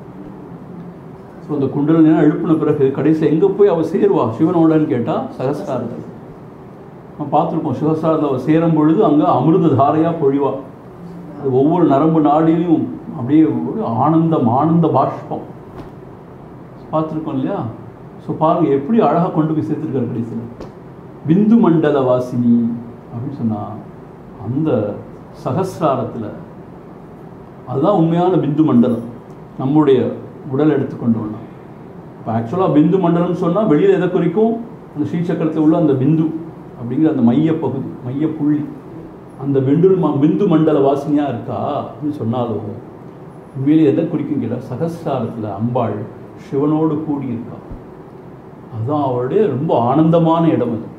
ஸோ அந்த குண்டலினி எழுப்பின பிறகு கடைசி எங்கே போய் அவள் சேருவா சிவனோடன்னு கேட்டால் சகஸ்ராரத்தில். நம்ம பார்த்துருக்கோம், சிவஸ்ராரத்தில் அவள் சேரும் பொழுது அங்கே அமிர்த தாரையாக பொழிவா. அது ஒவ்வொரு நரம்பு நாடிலையும் அப்படியே ஒரு ஆனந்தம், ஆனந்த பாஷ்பம் பார்த்துருக்கோம் இல்லையா. ஸோ பாருங்கள் எப்படி அழகாக கொண்டு போய் சேர்த்துருக்காரு கடைசியில். பிந்து மண்டல வாசினி அப்படின்னு சொன்னால் அந்த சகஸ்ராரத்தில் அதுதான் உண்மையான பிந்து மண்டலம். நம்முடைய உடல் எடுத்துக்கொண்டோம்னா இப்போ ஆக்சுவலாக பிந்து மண்டலம்னு சொன்னால் வெளியில் எதை குறிக்கும், அந்த ஸ்ரீசக்கரத்தில் உள்ள அந்த பிந்து அப்படிங்கிற அந்த மையப்பகுதி, மையப்புள்ளி, அந்த பிந்து பிந்து மண்டல வாசினியாக இருக்கா அப்படின்னு சொன்னாலும் உண்மையிலே எதை குறிக்கும் கேட்டால் சகஸ்ராரத்தில் அம்பாள் சிவனோடு கூடி இருக்கா. அதுதான் அவளுடைய ரொம்ப ஆனந்தமான இடம் அது.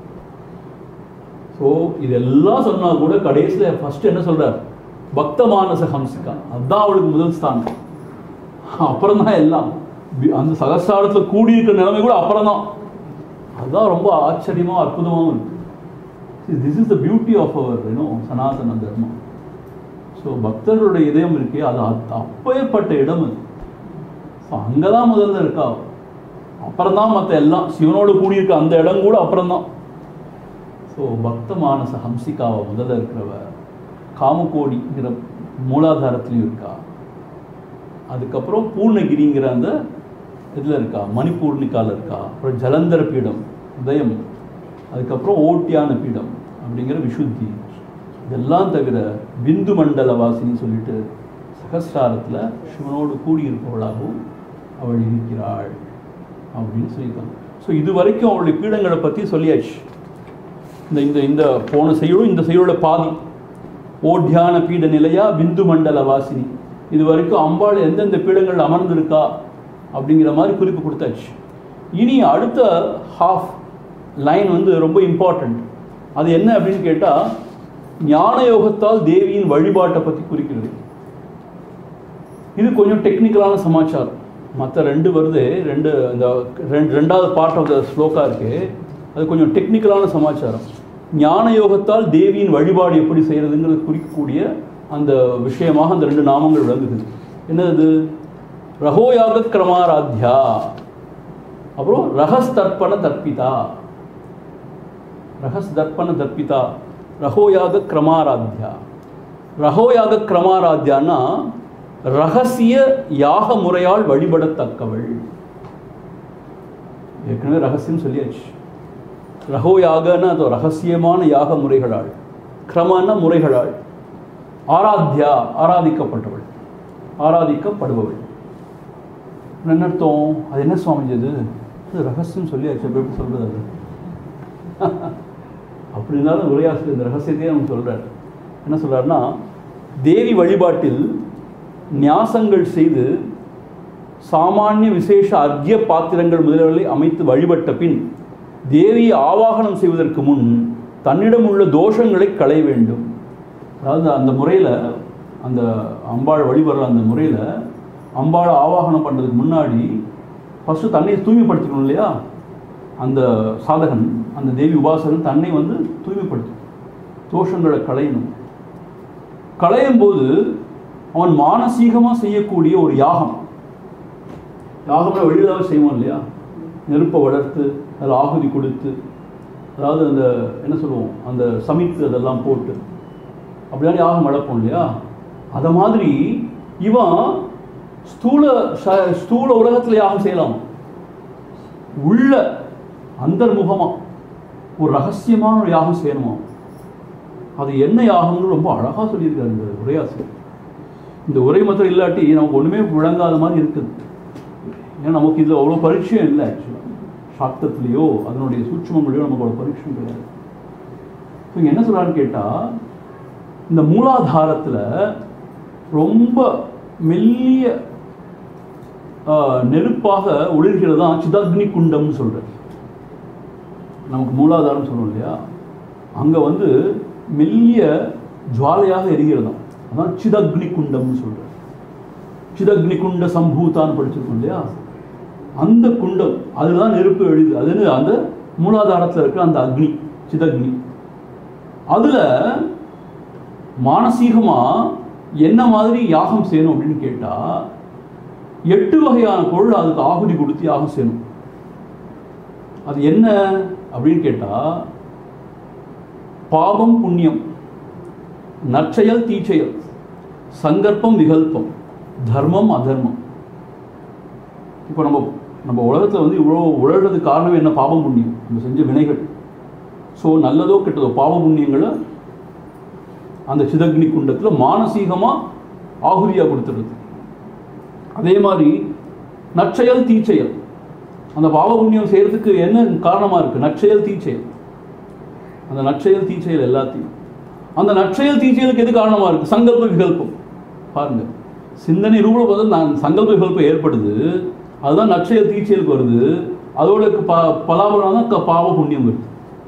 ஸோ இதெல்லாம் சொன்னால் கூட கடைசியில் ஃபஸ்ட்டு என்ன சொல்கிறார், பக்த மானச ஹம்சிகா, அதுதான் அவளுக்கு முதல் ஸ்தானம். அப்புறம் தான் எல்லாம் அந்த சகஸ்ராரத்தில் கூடியிருக்கிற நிலைமை கூட அப்புறம் தான். அதுதான் ரொம்ப ஆச்சரியமாக அற்புதமாகவும் இருக்குது. This is the beauty of our you know Sanatana Dharma. So பக்தர்களுடைய இதயம் இருக்கே, அது அப்பேற்பட்ட இடம் அது. ஸோ அங்கே தான் முதல்ல இருக்கா, அப்புறம்தான் மற்ற எல்லாம். சிவனோடு கூடியிருக்க அந்த இடம் கூட அப்புறம்தான். ஸோ பக்த மானச ஹம்சிகாவை முதல்ல இருக்கிறவ காமகோடிங்கிற மூலாதாரத்துலையும் இருக்கா. அதுக்கப்புறம் பூர்ணகிரிங்கிற அந்த இதில் இருக்கா, மணிப்பூர்ணிக்காவில் இருக்கா. அப்புறம் ஜலந்தர பீடம் உதயம், அதுக்கப்புறம் ஓட்டியான பீடம் அப்படிங்கிற விசுத்தி. இதெல்லாம் தவிர பிந்து மண்டல வாசின்னு சொல்லிட்டு சகஸ்ராரத்தில் சிவனோடு கூடியிருப்பவளாகவும் அவள் இருக்கிறாள் அப்படின்னு சொல்லியிருக்காங்க. ஸோ இது வரைக்கும் அவளுடைய பீடங்களை பற்றி சொல்லியாச்சு. இந்த இந்த இந்த போன செய்யுளும் இந்த செய்யுளோட பாதி ஓட்யான பீட நிலையா பிந்து மண்டல வாசினி. இது வரைக்கும் அம்பாள் எந்தெந்த பீடங்கள் அமர்ந்திருக்கா அப்படிங்கிற மாதிரி குறிப்பு கொடுத்தாச்சு. இனி அடுத்த ஹாஃப் லைன் வந்து ரொம்ப இம்பார்ட்டண்ட். அது என்ன அப்படின்னு கேட்டால், ஞான யோகத்தால் தேவியின் வழிபாட்டை பற்றி குறிக்கிறது. இது கொஞ்சம் டெக்னிக்கலான சமாச்சாரம். மற்ற ரெண்டு வருது, ரெண்டு இந்த ரெண்டு ரெண்டாவது பார்ட் ஆஃப் த ஸ்லோகா இருக்கு, அது கொஞ்சம் டெக்னிக்கலான சமாச்சாரம். ஞான யோகத்தால் தேவியின் வழிபாடு எப்படி செய்கிறதுங்கிறது குறிக்கக்கூடிய அந்த விஷயமாக அந்த ரெண்டு நாமங்கள் விளங்குது. என்னது? ரகோயாக கிரமாராத்யா, அப்புறம் ரகஸ் தர்ப்பண தர்ப்பிதா. ரகஸ் தர்ப்பண தர்ப்பிதா, ரகோயாக கிரமாராத்யா. ரகோயாக கிரமாராத்யான்னா ரகசிய யாக முறையால் வழிபடத்தக்கவள். ஏற்கனவே ரகசியம் சொல்லியாச்சு. ரகோயாகன்னா அது ரகசியமான யாக முறைகளால், கிரமன்னா முறைகளால், ஆராத்யா ஆராதிக்கப்பட்டவள், ஆராதிக்கப்படுபவள். என்ன அர்த்தம்? அது என்ன சுவாமிஜி அது? அது ரகசியம் சொல்லியாச்சு, எப்படி சொல்கிறது அது? அப்படி இருந்தாலும் உரையாசிரியர் இந்த ரகசியத்தையே அவங்க சொல்கிறார். என்ன சொல்கிறாருன்னா, தேவி வழிபாட்டில் நியாசங்கள் செய்து சாமானிய விசேஷ அர்க்கிய பாத்திரங்கள் முதலியவர்களை அமைத்து வழிபட்ட பின் தேவியை ஆவாகனம் செய்வதற்கு முன் தன்னிடம் உள்ள தோஷங்களை களைய வேண்டும். அதாவது அந்த முறையில், அந்த அம்பாள் வழிபடுற அந்த முறையில் அம்பாளை ஆவாகனம் பண்ணுறதுக்கு முன்னாடி ஃபஸ்ட்டு தண்ணியை தூய்மைப்படுத்திக்கணும் இல்லையா? அந்த சாதகன், அந்த தேவி உபாசகன் தன்னை வந்து தூய்மைப்படுத்தும், தோஷங்களை களையணும். களையும் போது அவன் மானசீகமாக செய்யக்கூடிய ஒரு யாகம், யாகம்னா வெளியிலாக செய்வோம் இல்லையா, நெருப்பை வளர்த்து அதில் ஆகுதி கொடுத்து, அதாவது அந்த என்ன சொல்லுவோம், அந்த சமைத்து அதெல்லாம் போட்டு அப்படியான யாகம் வளர்ப்போம் இல்லையா, அதை மாதிரி இவன் ஸ்தூல ஸ்தூல உலகத்தில் யாகம் செய்யலாம். உள்ள அந்தர்முகமாக ஒரு ரகசியமான ஒரு யாகம் செய்யணுமா. அது என்ன யாகம்னு ரொம்ப அழகாக சொல்லியிருக்காரு இந்த உரையாசிரியர். இந்த உரை மாத்திரம் இல்லாட்டி நமக்கு ஒன்றுமே விளங்காத மாதிரி இருக்குது. ஏன்னா நமக்கு இதில் அவ்வளோ பரிச்சயம் இல்லை. ஆக்சுவலாக சாக்தத்துலேயோ அதனுடைய சூட்சுமங்களையோ நமக்கு அவ்வளோ பரிச்சயம் கிடையாது. ஸோ இங்கே என்ன சொல்கிறான்னு கேட்டால், இந்த மூலாதாரத்தில் ரொம்ப மெல்லிய நெருப்பாக ஒளிர்கிறது தான் சிதாக்னி குண்டம்னு சொல்கிறது. நமக்கு மூலாதாரம் சொல்லுவோம் இல்லையா, அங்கே வந்து மெல்லிய ஜுவாலையாக எரிகிறதாம், அதான் சிதக்னி குண்டம்னு சொல்கிறார். சிதக்னி குண்ட சம்பூத்தான்னு படிச்சிருக்கோம் இல்லையா, அந்த குண்டம் அதுதான் நெருப்பு எழுது. அது அந்த மூலாதாரத்தில் இருக்கிற அந்த அக்னி, சிதக்னி. அதில் மானசீகமாக என்ன மாதிரி யாகம் செய்யணும் அப்படின்னு கேட்டால், எட்டு வகையான பொருள் அதுக்கு ஆகுதி கொடுத்து யாகம் செய்யணும். அது என்ன அப்படின்னு கேட்டால், பாவம் புண்ணியம், நற்செயல் தீச்செயல், சங்கற்பம் விகல்பம், தர்மம் அதர்மம். இப்போ நம்ம நம்ம உலகத்தில் வந்து இவ்வளோ உழறதுக்கு காரணம் என்ன? பாவம் புண்ணியம், நம்ம செஞ்ச வினைகள். ஸோ நல்லதோ கெட்டதோ பாவ புண்ணியங்களை அந்த சிதக்னி குண்டத்தில் மானசீகமாக ஆகுதியாக கொடுத்துருது. அதே மாதிரி நற்செயல் தீச்செயல், அந்த பாவ புண்ணியம் செய்கிறதுக்கு என்ன காரணமாக இருக்குது? நற்செயல் தீச்செயல். அந்த நற்செயல் தீச்செயல் எல்லாத்தையும், அந்த நற்செயல் தீச்செயலுக்கு எது காரணமாக இருக்குது? சங்கல்ப விகல்பம். பாருங்கள், சிந்தனை ரூபத்தில் பார்த்தா நான் சங்கல்ப விகல்பம் ஏற்படுது, அதுதான் நற்செயல் தீச்செயலுக்கு வருது. அதோட ப பலாபலம் தான் பாவ புண்ணியம் வருது.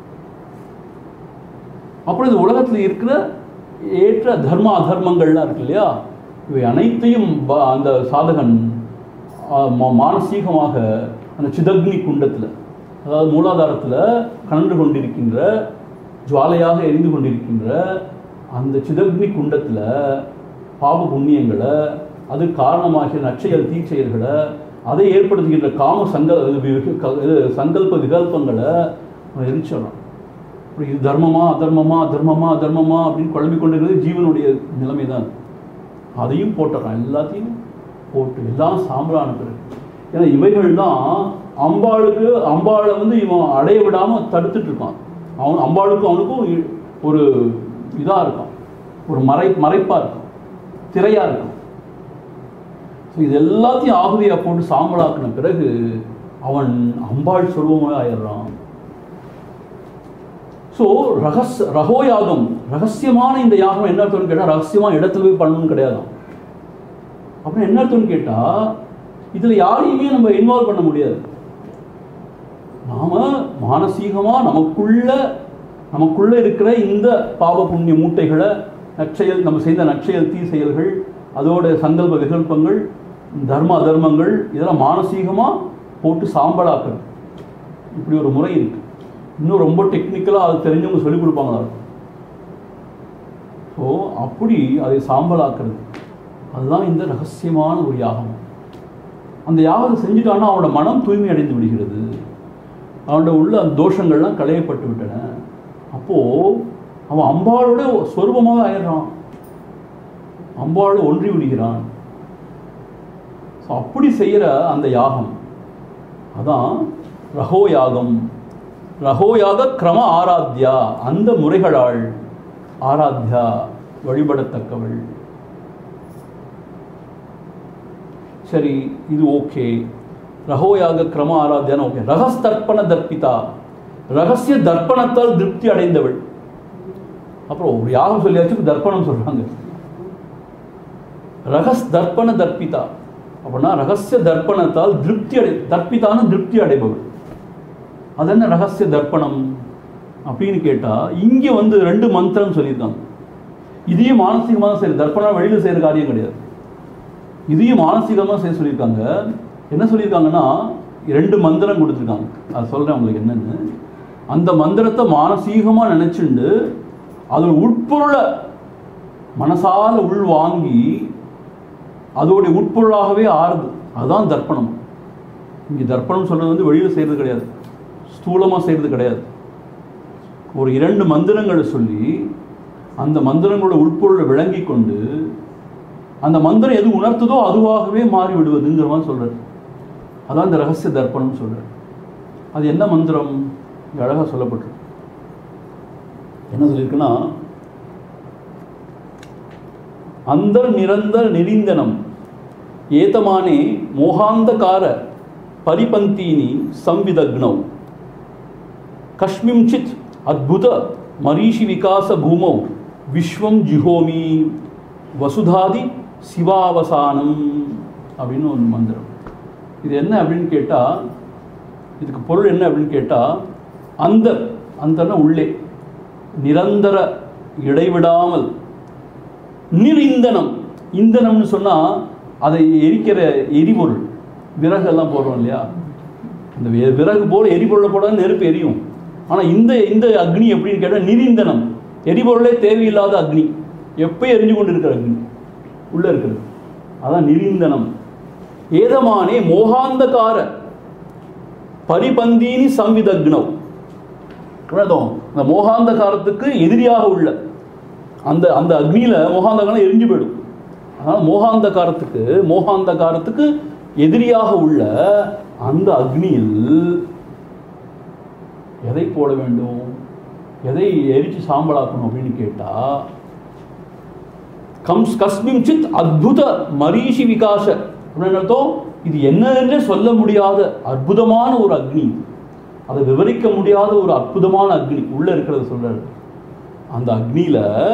அப்புறம் இந்த உலகத்தில் இருக்கிற ஏற்ற தர்ம அதர்மங்கள்லாம் இருக்கு இல்லையா, இவை அனைத்தையும் அந்த சாதகன் மானசீகமாக அந்த சிதக்னி குண்டத்தில், அதாவது மூலாதாரத்தில் கலந்து கொண்டிருக்கின்ற ஜுவாலையாக எரிந்து கொண்டிருக்கின்ற அந்த சிதக்னி குண்டத்தில் பாவ புண்ணியங்களை, அது காரணமாகிய நற்செயல் தீச்செயல்களை, அதை ஏற்படுத்துகின்ற காம சங்க சங்கல்ப விகல்பங்களை எரிச்சிடலாம். இது தர்மமா அதர்மமா தர்மமா அதர்மமா அப்படின்னு குழம்பி கொண்டிருக்கிறது ஜீவனுடைய நிலைமை தான். அதையும் போட்டுறான், எல்லாத்தையும் போட்டு எல்லாம் சாம்பலான பிறகு. ஏன்னா இவைகள் தான் அம்பாளுக்கு, அம்பாளை வந்து இவன் அடைய விடாமல் தடுத்துட்டு இருக்கான். அவன் அம்பாளுக்கும் அவனுக்கும் ஒரு இதாக இருக்கான், ஒரு மறை மறைப்பாக இருக்கும், திரையாக இருக்கும். ஸோ இது எல்லாத்தையும் ஆகுதியாக போட்டு சாம்பலாக்கின பிறகு அவன் அம்பாள் சொருபமாக ஆயிடுறான். ஸோ ரகஸ் ரகோ யாகம், ரகசியமான இந்த யாகம் என்ன அர்த்தம்னு கேட்டால், ரகசியமாக இடத்துல போய் பண்ணணும்னு கிடையாது. அப்புறம் என்ன அர்த்தம்னு கேட்டால், இதில் யாரையுமே நம்ம இன்வால்வ் பண்ண முடியாது. நாம மானசீகமாக நமக்குள்ள நமக்குள்ள இருக்கிற இந்த பாவ புண்ணிய மூட்டைகளை, நற்செயல், நம்ம செய்த நற்செயல் தீ செயல்கள், அதோட சங்கல்ப விகல்பங்கள், தர்ம அதர்மங்கள், இதெல்லாம் மானசீகமாக போட்டு சாம்பலாக்குறது. இப்படி ஒரு முறை இருக்கு. இன்னும் ரொம்ப டெக்னிக்கலாக அது தெரிஞ்சவங்க சொல்லிக் கொடுப்பாங்களா. ஸோ அப்படி அதை சாம்பலாக்குறது, அதுதான் இந்த ரகசியமான ஒரு யாகம். அந்த யாகத்தை செஞ்சுட்டான்னா அவனோட மனம் தூய்மை அடைந்து விடுகிறது, அவனோட உள்ள அந்த தோஷங்கள்லாம் களையப்பட்டு விட்டன. அப்போது அவன் அம்பாளோட ஸ்வரூபமாக ஆயிடுறான், அம்பாளோட ஒன்றி விடுகிறான். ஸோ அப்படி செய்கிற அந்த யாகம் அதான் ரகோ யாகம். ரகோயாக கிரம ஆராத்யா, அந்த முறைகளால் ஆராத்யா, வழிபடத்தக்கவள். சரி, இது ஓகே. ரகோயாக கிரம ஆராத்யான்னு ஓகே. ரகஸ் தர்ப்பண தர்ப்பிதா, ரகசிய தர்ப்பணத்தால் திருப்தி அடைந்தவள். அப்புறம் ஒரு யாகம் சொல்லியாச்சு, தர்ப்பணம் சொல்றாங்க. ரகஸ் தர்ப்பண தர்ப்பிதா அப்படின்னா ரகசிய தர்ப்பணத்தால் திருப்தி அடை, தர்ப்பிதான திருப்தி அடைபவள். அது என்ன ரகசிய தர்ப்பணம் அப்படின்னு கேட்டால், இங்கே வந்து ரெண்டு மந்திரம் சொல்லியிருக்காங்க. இதையும் மானசீகமாக தான் சரி, தர்ப்பணம் வெளியில் செய்கிற காரியம் கிடையாது. இதையும் மானசீகமாக செய்ய சொல்லியிருக்காங்க. என்ன சொல்லியிருக்காங்கன்னா, ரெண்டு மந்திரம் கொடுத்துருக்காங்க. அது சொல்கிறேன் உங்களுக்கு என்னென்னு. அந்த மந்திரத்தை மானசீகமாக நினச்சிண்டு அதோட உட்பொருளை மனசால உள் வாங்கி அதோடைய உட்பொருளாகவே ஆறுது. அதுதான் தர்ப்பணம். இங்கே தர்ப்பணம் சொல்கிறது வந்து வெளியில் செய்கிறது கிடையாது, ஸ்தூலமாக செய்கிறது கிடையாது. ஒரு இரண்டு மந்திரங்களை சொல்லி அந்த மந்திரங்களோட உட்பொருளை விளங்கி கொண்டு அந்த மந்திரம் எது உணர்த்ததோ அதுவாகவே மாறி விடுவதுங்கிற மாதிரி சொல்கிறார். அதான் இந்த ரகசிய தர்ப்பணம் சொல்கிறார். அது என்ன மந்திரம்? அழகாக சொல்லப்பட்டிருக்கு. என்ன சொல்லியிருக்குன்னா, அந்தர் நிரந்தர நிரிந்தனம் ஏதமானே மோகாந்தகார பரிபந்தீனி சம்விதக்னௌ கஷ்மிஞ்சித் அத்புத மரீஷி விகாச பூமௌ விஸ்வம் ஜிஹோமி வசுதாதி சிவாவசானம் அப்படின்னு ஒரு மந்திரம். இது என்ன அப்படின்னு கேட்டால், இதுக்கு பொருள் என்ன அப்படின்னு கேட்டால், அந்தர் அந்தர்னா உள்ளே, நிரந்தர இடைவிடாமல், நிரிந்தனம் இந்தனம்னு சொன்னால் அதை எரிக்கிற எரிபொருள், விறகெல்லாம் போடுறோம் இல்லையா, அந்த விறகு போல் எரிபொருளை போட நெருப்பு எரியும். ஆனால் இந்த இந்த அக்னி எப்படின்னு கேட்டால் நிரிந்தனம், எரிபொருளே தேவையில்லாத அக்னி, எப்போ எரிஞ்சு கொண்டு இருக்கிற அக்னி உள்ளே இருக்கிறது, அதான் நிரிந்தனம். ஏதமானே மோகாந்தகார பரிபந்தீனி சம்விதக்னௌ, அந்த மோகாந்தகாரத்துக்கு எதிரியாக உள்ள அந்த அந்த அக்னியில் மோகாந்தகாரம் எரிஞ்சு போயிடும். அதனால் மோகாந்தகாரத்துக்கு மோகாந்தகாரத்துக்கு எதிரியாக உள்ள அந்த அக்னியில் எதை போட வேண்டும், எதை எரிச்சு சாம்பலாக்கணும் அப்படின்னு கேட்டால், கம்ஸ் கஸ்மிம் சித் அத்புத மரீஷி விகாச அப்படின்னு அர்த்தம். இது என்னென்றே சொல்ல முடியாத அற்புதமான ஒரு அக்னி, அதை விவரிக்க முடியாத ஒரு அற்புதமான அக்னி உள்ள இருக்கிறத சொல்றாரு. அந்த அக்னியில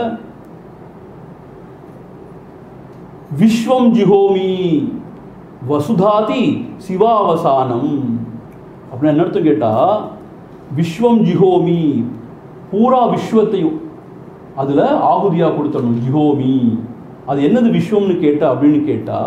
விஸ்வம் ஜிஹோமி வசுதாதி சிவாவசானம் அப்படின்னு என்ன அர்த்தம் கேட்டா, விஸ்வம் ஜிஹோமி பூரா விஸ்வத்தையும் அதுல ஆகுதியா கொடுத்தணும். ஜிஹோமி அது என்னது விஸ்வம்னு கேட்டா அப்படின்னு கேட்டா,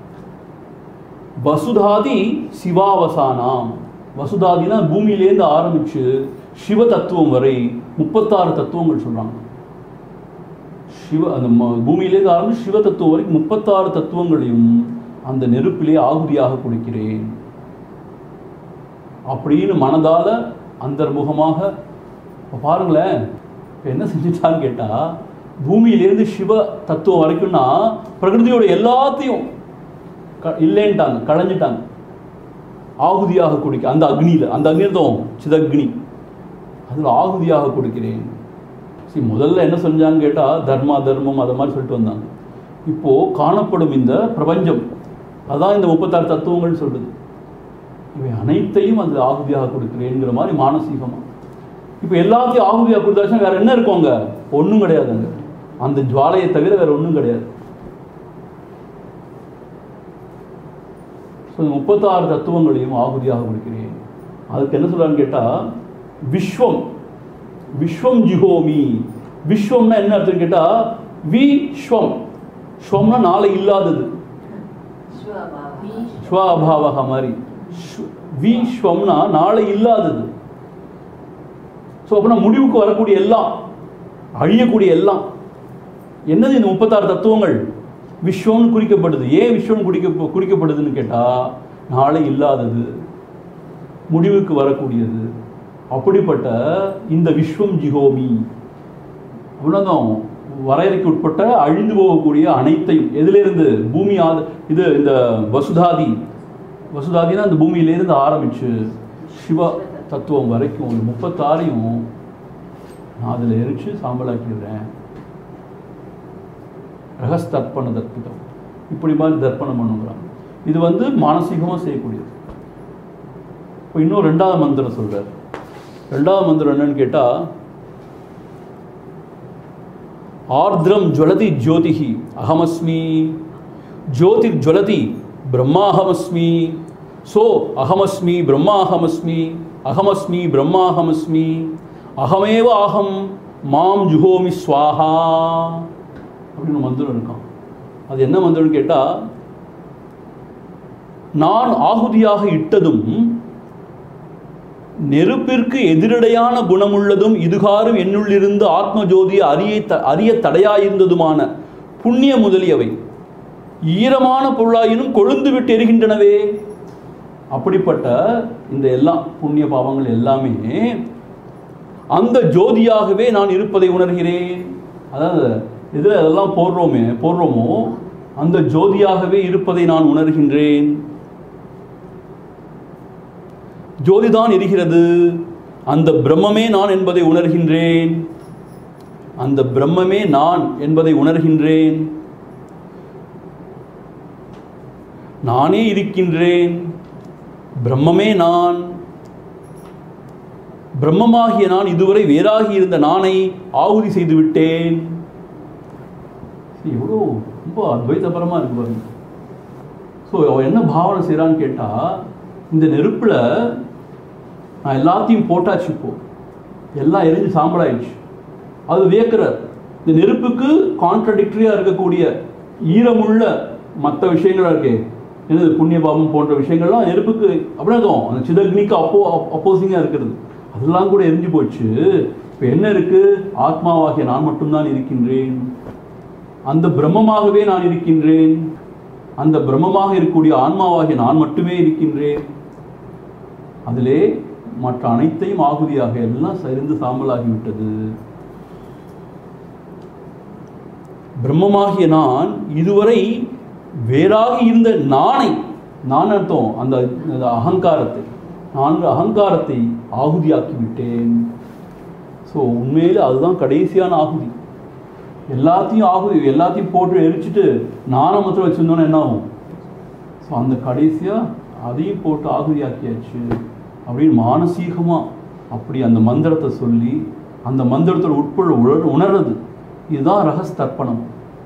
வசுதாதி சிவாவசானம். வசுதாதினா பூமியிலேருந்து ஆரம்பிச்சு சிவ தத்துவம் வரை முப்பத்தாறு தத்துவங்கள் சொல்றாங்க. சிவ அந்த பூமியிலேருந்து ஆரம்பிச்சு சிவ தத்துவம் வரைக்கும் முப்பத்தாறு தத்துவங்களையும் அந்த நெருப்பிலே ஆகுதியாக கொடுக்கிறேன் அப்படின்னு மனதால அந்தர்முகமாக பாருங்களேன். இப்போ என்ன செஞ்சுட்டான்னு கேட்டா, பூமியிலேருந்து சிவ தத்துவம் வரைக்கும்னா பிரகிருதியோட எல்லாத்தையும் இல்லைன்ட்டாங்க, களைஞ்சிட்டாங்க. ஆகுதியாக கொடுக்க அந்த அக்னியில், அந்த அக்னிதான் சிதக்னி, அதில் ஆகுதியாக கொடுக்கிறேன். சரி, முதல்ல என்ன செஞ்சான்னு கேட்டால் தர்மா தர்மம் அதை மாதிரி சொல்லிட்டு வந்தாங்க. இப்போது காணப்படும் இந்த பிரபஞ்சம், அதான் இந்த முப்பத்தாறு தத்துவங்கள் சொல்லுது, இவை அனைத்தையும் அது ஆகுதியாக கொடுக்கிறேங்கிற மாதிரி மானசீகமாக. இப்போ எல்லாத்தையும் ஆகுதியாக கொடுத்தாச்சுன்னா வேறு என்ன இருக்கும் அங்கே? ஒன்றும் கிடையாதுங்க. அந்த ஜுவாலையை தவிர வேறு ஒன்றும் கிடையாது. ஸோ முப்பத்தாறு தத்துவங்களையும் ஆகுதியாக கொடுக்கிறேன். அதுக்கு என்ன சொல்கிறான்னு கேட்டால், விஸ்வம் விஸ்வம் ஜிஹோமி. விஸ்வம்னா என்ன அர்த்தம் கேட்டால், வி ஸ்வம், ஸ்வம்னா நாளை இல்லாதது, ஸ்வஅபாவக மாதிரி. வி ஸ்வம்னா நாளை இல்லாதது. ஸோ அப்படின்னா முடிவுக்கு வரக்கூடிய எல்லாம், அழியக்கூடிய எல்லாம் என்னது? இந்த முப்பத்தாறு தத்துவங்கள் விஸ்வம்னு குறிக்கப்படுது. ஏன் விஸ்வம் குறிக்க குறிக்கப்படுதுன்னு கேட்டால், நாளை இல்லாதது, முடிவுக்கு வரக்கூடியது. அப்படிப்பட்ட இந்த விஸ்வம் ஜிஹோமி உலகம் வரையறைக்கு உட்பட்ட அழிந்து போகக்கூடிய அனைத்தையும், எதிலிருந்து? பூமி ஆத இது இந்த வசுதாதி, வசுதாதினா அந்த பூமியிலேருந்து ஆரம்பிச்சு சிவ தத்துவம் வரைக்கும் ஒரு முப்பத்தாறையும் நான் அதில் எரிச்சு சாம்பலாக்கிடுறேன். ரகஸ்தர்ப்பண தர்ப்பிதம், இப்படி மாதிரி தர்ப்பணம் பண்ணுங்கிறாங்க. இது வந்து மானசீகமாக செய்யக்கூடியது. இப்போ இன்னும் ரெண்டாவது மந்திரம் சொல்கிறார். ரெண்டாவது மந்திரம் என்னன்னு கேட்டால், ஆர்திரம் ஜுவலதி ஜோதிஹி அகமஸ்மி, ஜோதிர் ஜுவலதி பிரம்மாஹமஸ்மி, சோ அகமஸ்மி பிரம்மாஹமஸ்மி, அகமஸ்மி பிரம்மாஹமஸ்மி, அகமேவ அகம் மாம் ஜுஹோமி ஸ்வாஹா அப்படின்னு மந்திரம் இருக்கான். அது என்ன மந்திரம்னு கேட்டால், நான் ஆகுதியாக இட்டதும் நெருப்பிற்கு எதிரடையான குணமுள்ளதும் இதுகாரும் என்னுள்ளிருந்து ஆத்ம ஜோதியை அறிய அறிய தடையாயிருந்ததுமான புண்ணிய முதலியவை ஈரமான பொருளாயினும் கொழுந்து விட்டு எரிகின்றனவே. அப்படிப்பட்ட இந்த எல்லாம் புண்ணிய பாவங்கள் எல்லாமே அந்த ஜோதியாகவே நான் இருப்பதை உணர்கிறேன். அதாவது இதில் அதெல்லாம் போடுறோமே போடுறோமோ அந்த ஜோதியாகவே இருப்பதை நான் உணர்கின்றேன். ஜோதிதான் எரிகிறது, அந்த பிரம்மமே நான் என்பதை உணர்கின்றேன். அந்த பிரம்மமே நான் என்பதை உணர்கின்றேன். நானே இருக்கின்றேன், பிரம்மமே நான். பிரம்மமாகிய நான் இதுவரை வேறாகி இருந்த நானை ஆகுதி செய்து விட்டேன். எவ்வளோ ரொம்ப அத்வைதபரமாக இருக்கு பாருங்க. ஸோ அவன் என்ன பாவனை செய்கிறான்னு கேட்டால், இந்த நெருப்பில் நான் எல்லாத்தையும் போட்டாச்சு, இப்போ எல்லாம் எரிஞ்சு சாம்பலாயிடுச்சு. அது வியக்கிறார். இந்த நெருப்புக்கு கான்ட்ரடிக்டரியாக இருக்கக்கூடிய ஈரமுள்ள மற்ற விஷயங்களாக இருக்கே, என்னது புண்ணிய பாவம் போன்ற விஷயங்கள்லாம் நெருப்புக்கு அப்படியே இருக்கும். அந்த சிதக்னிக்கு அப்போ அப்போசிங்காக இருக்கிறது அதெல்லாம் கூட எரிஞ்சு போச்சு. இப்போ என்ன இருக்குது? ஆத்மாவாகிய நான் மட்டும்தான் இருக்கின்றேன். அந்த பிரம்மமாகவே நான் இருக்கின்றேன். அந்த பிரம்மமாக இருக்கக்கூடிய ஆன்மாவாகிய நான் மட்டுமே இருக்கின்றேன். அதிலே மற்ற அனைத்தையும் ஆகுதியாக எல்லாம் சரிந்து சாம்பலாகிவிட்டது. பிரம்மமாகிய நான் இதுவரை வேறாக இருந்த நானை, நான் அர்த்தம் அந்த அகங்காரத்தை, நான் அகங்காரத்தை ஆகுதியாக்கி விட்டேன். ஸோ உண்மையில் அதுதான் கடைசியான ஆகுதி. எல்லாத்தையும் ஆகுதி எல்லாத்தையும் போட்டு எரிச்சுட்டு நானை மாத்திரம் வச்சுருந்தோன்னா என்ன ஆகும்? ஸோ அந்த கடைசியாக அதையும் போட்டு ஆகுதியாக்கியாச்சு அப்படின்னு மானசீகமாக அப்படி அந்த மந்திரத்தை சொல்லி அந்த மந்திரத்தோட உட்புற உணர் உணர்றது இதுதான் ரகஸ்தர்ப்பணம்.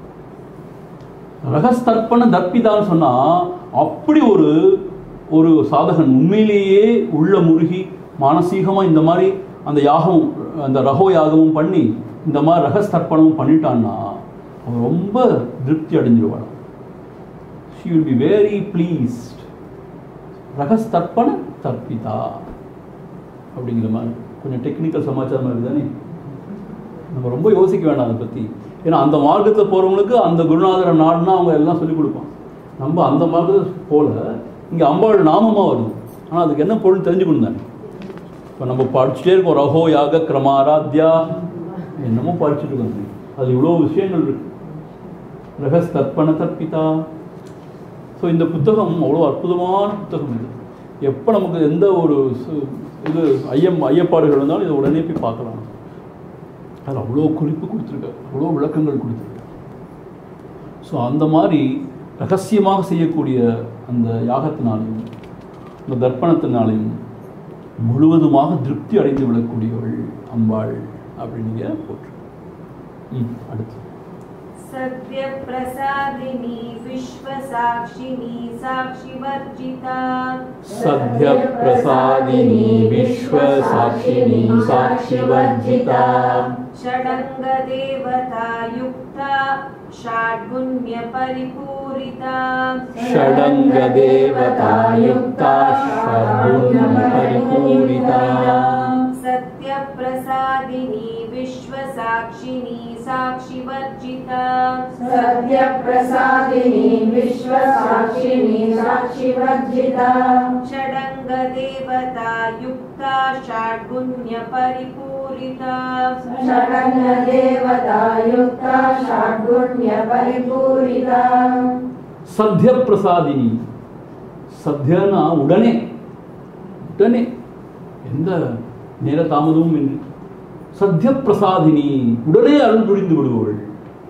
ரகஸ்தர்ப்பண தர்ப்பிதான்னு சொன்னால் அப்படி ஒரு ஒரு சாதகன் உண்மையிலேயே உள்ள முருகி மானசீகமாக இந்த மாதிரி அந்த யாகம் அந்த ரகோ யாகமும் பண்ணி இந்த மாதிரி ரகஸ்தர்ப்பணமும் பண்ணிட்டான்னா அவன் ரொம்ப திருப்தி அடைஞ்சிருவான். She will be very pleased. ரகஸ்தர்ப்பண தர்ப்பிதா அப்படிங்கிற மாதிரி கொஞ்சம் டெக்னிக்கல் சமாச்சாரம் இருக்குது தானே, நம்ம ரொம்ப யோசிக்க வேண்டாம் அதை பற்றி. ஏன்னா அந்த மார்க்கத்தில் போகிறவங்களுக்கு அந்த குருநாதர நாடுனா அவங்க எல்லாம் சொல்லிக் கொடுப்பான். நம்ம அந்த மார்க்கத்தை போல இங்கே அம்பாள் நாமமாக வருது, ஆனால் அதுக்கு என்ன பொருள் தெரிஞ்சுக்கணும் தானே. இப்போ நம்ம படிச்சுட்டே இருக்கோம் ரகோ யாக கிரமாராத்யா என்னமோ படிச்சுட்டு இருக்கோம். அது இவ்வளோ விஷயங்கள் இருக்கு. ரகஸ்தர்ப்பண தர்ப்பிதா. ஸோ இந்த புத்தகம் அவ்வளோ அற்புதமான புத்தகம். இது எப்போ நமக்கு எந்த ஒரு இது ஐயம் ஐயப்பாடுகள் இருந்தாலும் இதை உடனே போய் பார்க்கலாம். அதில் அவ்வளோ குறிப்பு கொடுத்துருக்க, அவ்வளோ விளக்கங்கள் கொடுத்துருக்க. ஸோ அந்த மாதிரி ரகசியமாக செய்யக்கூடிய அந்த யாகத்தினாலையும் அந்த தர்ப்பணத்தினாலையும் முழுவதுமாக திருப்தி அடைந்து விடக்கூடியவள் அம்பாள் அப்படின்னு போட்டு. அடுத்து சத்ய பிரசாதினி விஸ்வசாக்ஷினி சாக்ஷிவர்ஜிதா. சத்ய பிரசாதினி விஸ்வசாக்ஷினி சாக்ஷிவர்ஜிதா. ஷடங்க தேவதா யுக்தா ஷாட்குண்ய பரிபூரிதா. ஷடங்க தேவதா யுக்தா ஷாட்குண்ய பரிபூரிதா. சத்ய பிரசாதினி விஸ்வசாக்ஷினி சாக்ஷிவர்ஜிதா. சத்ய பிரசாதினி விஸ்வசாக்ஷினி சாக்ஷிவர்ஜிதா. ஷடங்க தேவதா யுக்தா ஷாட்குண்ய பரிபூரிதா. ஷடங்க தேவதா யுக்தா ஷாட்குண்ய பரிபூரிதா. சத்ய பிரசாதினி. சத்யனா உடனே, உடனே எந்த நேர தாமதமும் என்று. சத்ய பிரசாதினி உடனே அருள் புரிந்து விடுபவள்.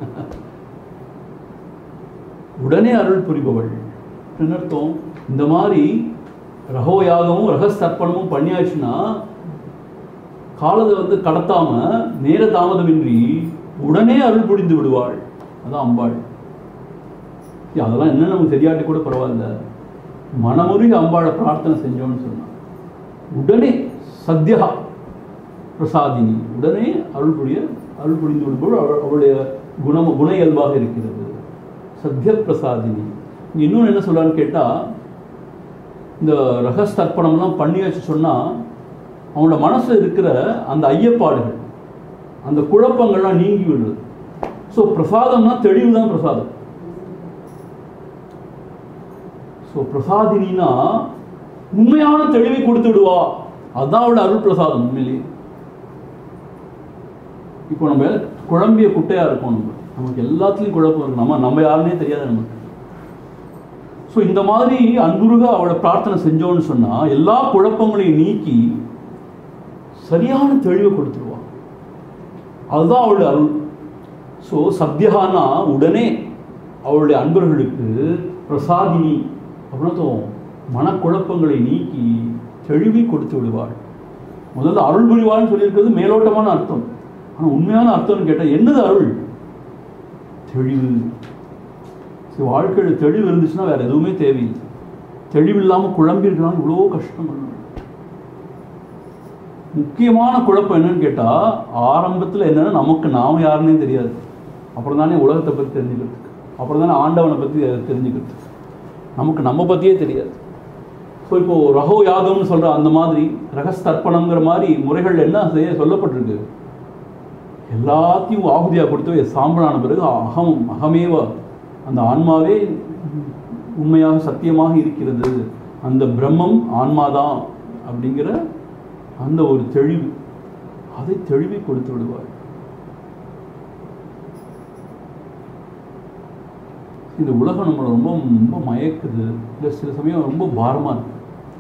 உடனே அருள் புரிபவள் அர்த்தம். இந்த மாதிரி ரகோ யாகமும் ரகஸ்தர்ப்பணமும் பண்ணியாச்சுன்னா காலத்தை வந்து கடத்தாம நேர தாமதமின்றி உடனே அருள் புரிந்து விடுவாள். அதான் அம்பாள். அதெல்லாம் என்ன நமக்கு தெரியாட்டி கூட பரவாயில்ல, மனமுருகி அம்பாளை பிரார்த்தனை செஞ்சோம்னு சொன்னான் உடனே சத்யா பிரசாதினி உடனே அருள் புரிய அருள் புரிந்து விடும்போது அவளுடைய குணம் குண இயல்பாக இருக்கிறது. சத்ய பிரசாதினி. இன்னொன்று என்ன சொல்றான்னு கேட்டால், இந்த ரகஸ்தர்ப்பணம்லாம் பண்ணியாச்சு சொன்னால் அவனோட மனசில் இருக்கிற அந்த ஐயப்பாடுகள், அந்த குழப்பங்கள்லாம் நீங்கி விடுறது. ஸோ பிரசாதம்னா தெளிவு தான் பிரசாதம். ஸோ பிரசாதினா உண்மையான தெளிவை கொடுத்து விடுவா. அதுதான் அவளோட அருள் பிரசாதம் உண்மையிலேயே. இப்போ நம்ம குழம்பிய குட்டையா இருக்கும், நம்ம நமக்கு எல்லாத்துலேயும் குழப்பம் இருக்கு, நம்ம நம்ம யாருன்னே தெரியாது நமக்கு. ஸோ இந்த மாதிரி அன்புருக அவளை பிரார்த்தனை செஞ்சோன்னு சொன்னா எல்லா குழப்பங்களையும் நீக்கி சரியான தெளிவை கொடுத்துருவா. அதுதான் அவளுடைய அருள். ஸோ சத்யகானா உடனே அவளுடைய அன்பர்களுக்கு பிரசாதினி அப்படின்னா மனக்குழப்பங்களை நீக்கி தெளிவை கொடுத்து விடுவாள். முதல்ல அருள் புரிவாள்னு சொல்லியிருக்கிறது மேலோட்டமான அர்த்தம். ஆனால் உண்மையான அர்த்தம்னு கேட்டால் என்னது அருள்? தெளிவு. ஸோ வாழ்க்கையில் தெளிவு இருந்துச்சுன்னா வேற எதுவுமே தேவையில்லை. தெளிவு இல்லாமல் குழம்பி இருக்கிறாங்க, இவ்வளோ கஷ்டம். முக்கியமான குழப்பம் என்னன்னு கேட்டால் ஆரம்பத்தில் என்னன்னா நமக்கு நாம யாருன்னே தெரியாது. அப்புறம் தானே உலகத்தை பற்றி தெரிஞ்சுக்கிறதுக்கு, அப்புறம் தானே ஆண்டவனை பற்றி தெரிஞ்சுக்கிறதுக்கு. நமக்கு நம்ம பற்றியே தெரியாது. ஸோ இப்போது ரகோ யாகம்னு சொல்கிற அந்த மாதிரி ரகஸ்தர்ப்பணங்கிற மாதிரி முறைகள் என்ன செய்ய சொல்லப்பட்டிருக்கு. எல்லாத்தையும் ஆகுதியாக கொடுத்து சாம்பலான பிறகு அகம் அகமேவ அந்த ஆன்மாவே உண்மையாக சத்தியமாக இருக்கிறது, அந்த பிரம்மம் ஆன்மாதான் அப்படிங்கிற அந்த ஒரு தெளிவு, அதை தெளிவை கொடுத்து விடுவார். இந்த உலகம் நம்மளை ரொம்ப ரொம்ப மயக்குது, இல்லை சில சமயம் ரொம்ப பாரமாக இருக்கு.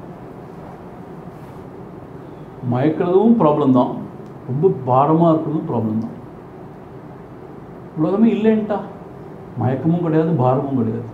மயக்கிறதும் ப்ராப்ளம் தான், ரொம்ப பாரமாக இருக்கிறதும் ப்ராப்ளம் தான். உலகமே இல்லைன்ட்டா மயக்கமும் கிடையாது, பாரமும் கிடையாது.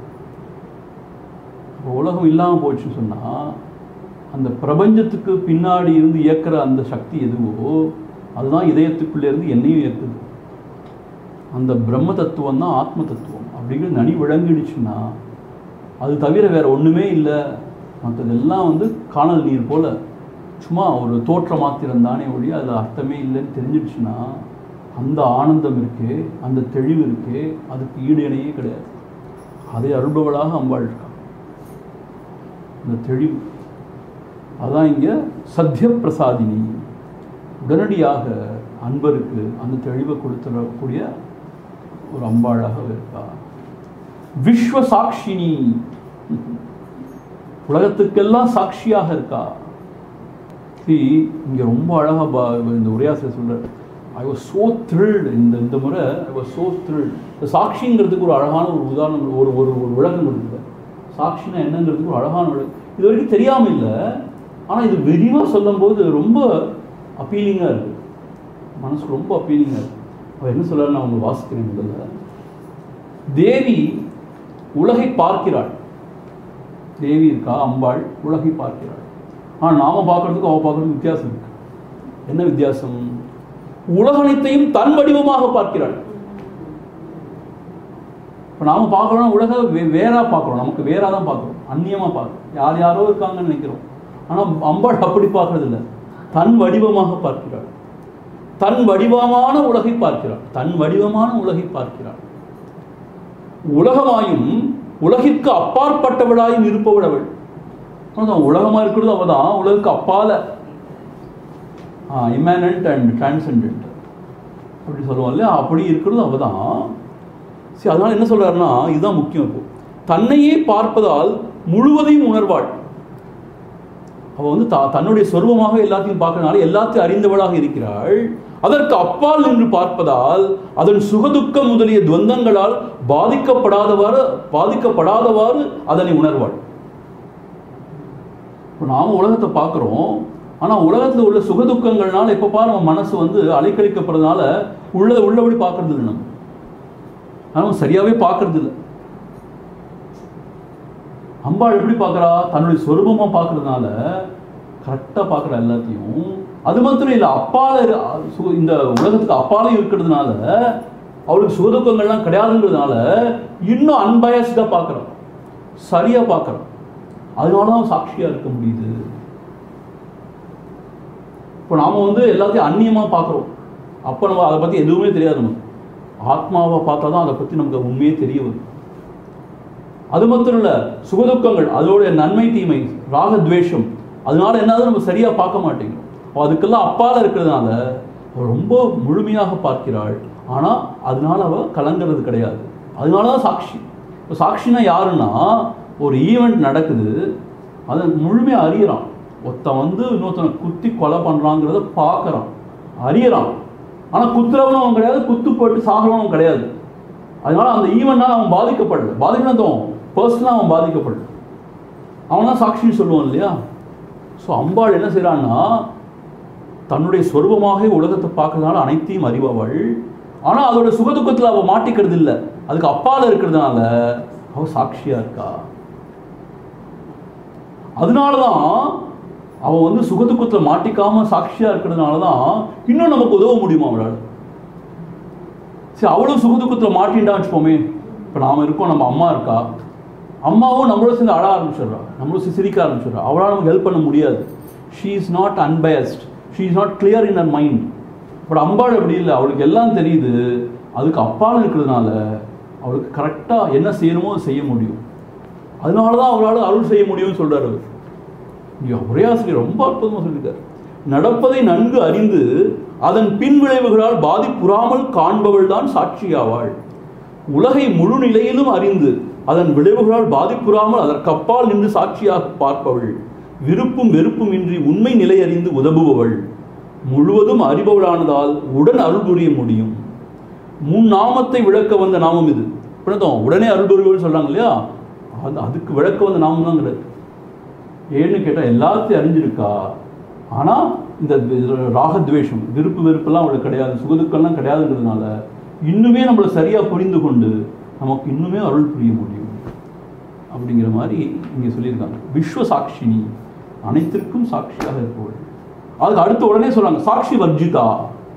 உலகம் இல்லாமல் போச்சுன்னு சொன்னால் அந்த பிரபஞ்சத்துக்கு பின்னாடி இருந்து இயக்கிற அந்த சக்தி எதுவோ அதுதான் இதயத்துக்குள்ளே இருந்து என்னையும் இயக்குது. அந்த பிரம்ம தத்துவம் தான் ஆத்ம தத்துவம் அப்படிங்கிற நனி விளங்கிடுச்சுன்னா அது தவிர வேற ஒன்றுமே இல்லை. மற்றதெல்லாம் வந்து காணல் நீர் போல சும்மா ஒரு தோற்ற மாத்திரம் தானே ஒழிய அதில் அர்த்தமே இல்லைன்னு தெரிஞ்சிடுச்சுன்னா அந்த ஆனந்தம் இருக்கே, அந்த தெளிவு இருக்கே, அதுக்கு ஈடு இணையே கிடையாது. அதை அருள்பவளாக அம்பாள் இருக்கா. அந்த தெளிவு அதான் இங்கே சத்ய பிரசாதினி, உடனடியாக அன்பருக்கு அந்த தெளிவை கொடுத்துடக்கூடிய ஒரு அம்பாளாக இருக்கா. விஸ்வ சாட்சினி, உலகத்துக்கெல்லாம் சாட்சியாக இருக்கா. இங்கே ரொம்ப அழகாக இந்த உரையாசிரியர் சொல்கிறார், ஐ வாஸ் சோ த்ரில்டு. இந்த இந்த முறை ஐ வாஸ் சோ த்ரில்டு. இந்த சாட்சிங்கிறதுக்கு ஒரு அழகான ஒரு உதாரணம், ஒரு ஒரு ஒரு விளக்கம் இருக்குது. சாட்சினா என்னங்கிறதுக்கு ஒரு அழகான விளக்கம் இது வரைக்கும் தெரியாமல் இல்லை. ஆனால் இது விரிவாக சொல்லும்போது ரொம்ப அப்பீலிங்காக இருக்குது, மனசுக்கு ரொம்ப அப்பீலிங்காக இருக்குது. அவர் என்ன சொல்கிறார், நான் உங்களுக்கு வாசிக்கிறேன். முதல்ல தேவி உலகை பார்க்கிறாள். தேவி இருக்கா, அம்பாள் உலகை பார்க்கிறாள். ஆனால் நாம் பார்க்குறதுக்கும் அவள் பார்க்குறதுக்கு வித்தியாசம் இருக்கு. என்ன வித்தியாசம்? உலகனைத்தையும் தன் வடிவமாக பார்க்கிறாள். இப்போ நாம பார்க்குறோம் உலக வேறா பார்க்குறோம், நமக்கு வேறா தான் பார்க்குறோம், அந்நியமாக பார்க்குறோம், யார் யாரோ இருக்காங்கன்னு நினைக்கிறோம். ஆனால் அம்பாள் அப்படி பார்க்கறது இல்லை, தன் வடிவமாக பார்க்கிறாள். தன் வடிவமான உலகை பார்க்கிறாள், தன் வடிவமான உலகை பார்க்கிறாள். உலகமாயும் உலகிற்கு அப்பாற்பட்டவளாயும் இருப்பவள் அவள். உலகமா இருக்கிறது அவள் தான், உலகுக்கு அப்பால இமேனன்ட் அண்ட் டிரான்செண்டன்ட் அப்படி சொல்லுவோம் இல்லையா, அப்படி இருக்கிறது அவள் தான். சரி, அதனால என்ன சொல்றாருன்னா இதுதான் முக்கியம். இப்போ தன்னையே பார்ப்பதால் முழுவதையும் உணர்வாள். அவள் வந்து த தன்னுடைய சொருபமாக எல்லாத்தையும் பார்க்கறதுனால எல்லாத்தையும் அறிந்தவளாக இருக்கிறாள். அதற்கு அப்பால் நின்று பார்ப்பதால் அதன் சுகதுக்க முதலிய துவந்தங்களால் பாதிக்கப்படாதவாறு பாதிக்கப்படாதவாறு அதனை உணர்வாள். இப்போ நாம் உலகத்தை பார்க்குறோம், ஆனால் உலகத்தில் உள்ள சுகதுக்கங்கள்னால எப்போ பாரு நம்ம மனசு வந்து அலைக்கழிக்கப்படுறதுனால உள்ளதை உள்ளபடி பார்க்கறது இல்லை. நம்ம ஆனால் சரியாகவே பார்க்கறது இல்லை. அம்பாள் எப்படி பார்க்குறா? தன்னுடைய சொரூபமாக பார்க்கறதுனால கரெக்டாக பார்க்குறா எல்லாத்தையும். அது மாத்திரம் இல்லை, அப்பால இந்த உலகத்துக்கு அப்பாலையும் இருக்கிறதுனால அவளுக்கு சுகதுக்கங்கள்லாம் கிடையாதுங்கிறதுனால இன்னும் அன்பயஸ்டாக பார்க்குறான், சரியாக பார்க்குறான். அதனால தான் சாட்சியாக இருக்க முடியுது. இப்போ நாம் வந்து எல்லாத்தையும் அந்நியமாக பார்க்குறோம், அப்போ நம்ம அதை பற்றி எதுவுமே தெரியாது. நமக்கு ஆத்மாவை பார்த்தா தான் அதை பற்றி நமக்கு உண்மையே தெரிய வரும். அது மாத்திரம் இல்லை, சுகதுக்கங்கள் அதோடைய நன்மை தீமை ராகத்வேஷம் அதனால என்னது நம்ம சரியாக பார்க்க மாட்டேங்கிறோம். அதுக்கெல்லாம் அப்பால் இருக்கிறதுனால அவள் ரொம்ப முழுமையாக பார்க்கிறாள். ஆனால் அதனால அவள் கலங்கிறது கிடையாது. அதனால தான் சாட்சி. இப்போ சாட்சினா யாருன்னா, ஒரு ஈவெண்ட் நடக்குது, அதை முழுமையாக அறியறான். ஒருத்தன் வந்து இன்னொருத்தனை குத்தி கொலை பண்ணுறாங்கிறத பார்க்குறான், அறியறான். ஆனால் குத்துறவனும் அவன் கிடையாது, குத்து போட்டு சாகிறவனும் கிடையாது. அதனால அந்த ஈவெண்ட்னால் அவன் பாதிக்கப்படலை. பாதிக்கணும் பர்சனலாக அவன் பாதிக்கப்படல. அவன் தான் சாட்சின்னு சொல்லுவான் இல்லையா? ஸோ அம்பாள் என்ன செய்கிறான்னா, தன்னுடைய சொரூபமாக உலகத்தை பார்க்கறதுனால அனைத்தையும் அறிபவள். ஆனால் அதோட சுகதுக்கத்தில் அவள் மாட்டிக்கிறது இல்லை. அதுக்கு அப்பால் இருக்கிறதுனால அவள் சாட்சியாக இருக்கா. அதனால தான் அவள் வந்து சுகதுக்கத்தில் மாட்டிக்காமல் சாட்சியாக இருக்கிறதுனால தான் இன்னும் நமக்கு உதவ முடியுமா அவளால். சரி, அவளும் சுகதுக்கத்தில் மாட்டின்டா வச்சுப்போமே. இப்போ நாம் இருக்கோம், நம்ம அம்மா இருக்கா, அம்மாவும் நம்மளோட சேர்ந்து அழ ஆரம்பிச்சிடுறா, நம்மளும் சிரிக்க ஆரம்பிச்சிடுறா. அவளால் நமக்கு ஹெல்ப் பண்ண முடியாது. She is not unbiased, she is not clear in her mind. But Ambal அப்படி இல்லை, அவளுக்கு எல்லாம் தெரியுது. அதுக்கு அப்பால் இருக்கிறதுனால அவளுக்கு கரெக்டாக என்ன செய்யணுமோ அதை செய்ய முடியும். அதனால தான் அவளால் அருள் செய்ய முடியும்னு சொல்கிறார் அவர். இங்கே ஒரே ஆசிரியர் ரொம்ப அற்புதமாக சொல்லியிருக்கார். நடப்பதை நன்கு அறிந்து அதன் பின் விளைவுகளால் பாதிப்புறாமல் காண்பவள் தான் சாட்சியாவாள். உலகை முழு நிலையிலும் அறிந்து அதன் விளைவுகளால் பாதிப்புறாமல் அதற்கப்பால் நின்று சாட்சியாக பார்ப்பவள். விருப்பும் வெறுப்பும் இன்றி உண்மை நிலை அறிந்து உதவுபவள். முழுவதும் அறிபவளானதால் உடன் அருள் புரிய முடியும். முன் நாமத்தை விளக்க வந்த நாமம் இது. உடனே அருள் புரிவள் சொல்றாங்க இல்லையா, அது அதுக்கு விளக்க வந்த நாமம் தான் கிடையாது. ஏன்னு கேட்டால் எல்லாத்தையும் அறிஞ்சிருக்கா. ஆனால் இந்த ராகத்வேஷம் விருப்பு வெறுப்பெல்லாம் அவளுக்கு கிடையாது, சுகதுக்கெல்லாம் கிடையாதுன்றதுனால இன்னுமே நம்மளை சரியாக புரிந்து கொண்டு நமக்கு இன்னுமே அருள் புரிய முடியும் அப்படிங்கிற மாதிரி இங்கே சொல்லியிருக்காங்க. விஸ்வ சாட்சினி, அனைத்திற்கும் சாட்சியாக இருப்பவள். அதுக்கு அடுத்த உடனே சொல்றாங்க சாட்சி வர்ஜிதா.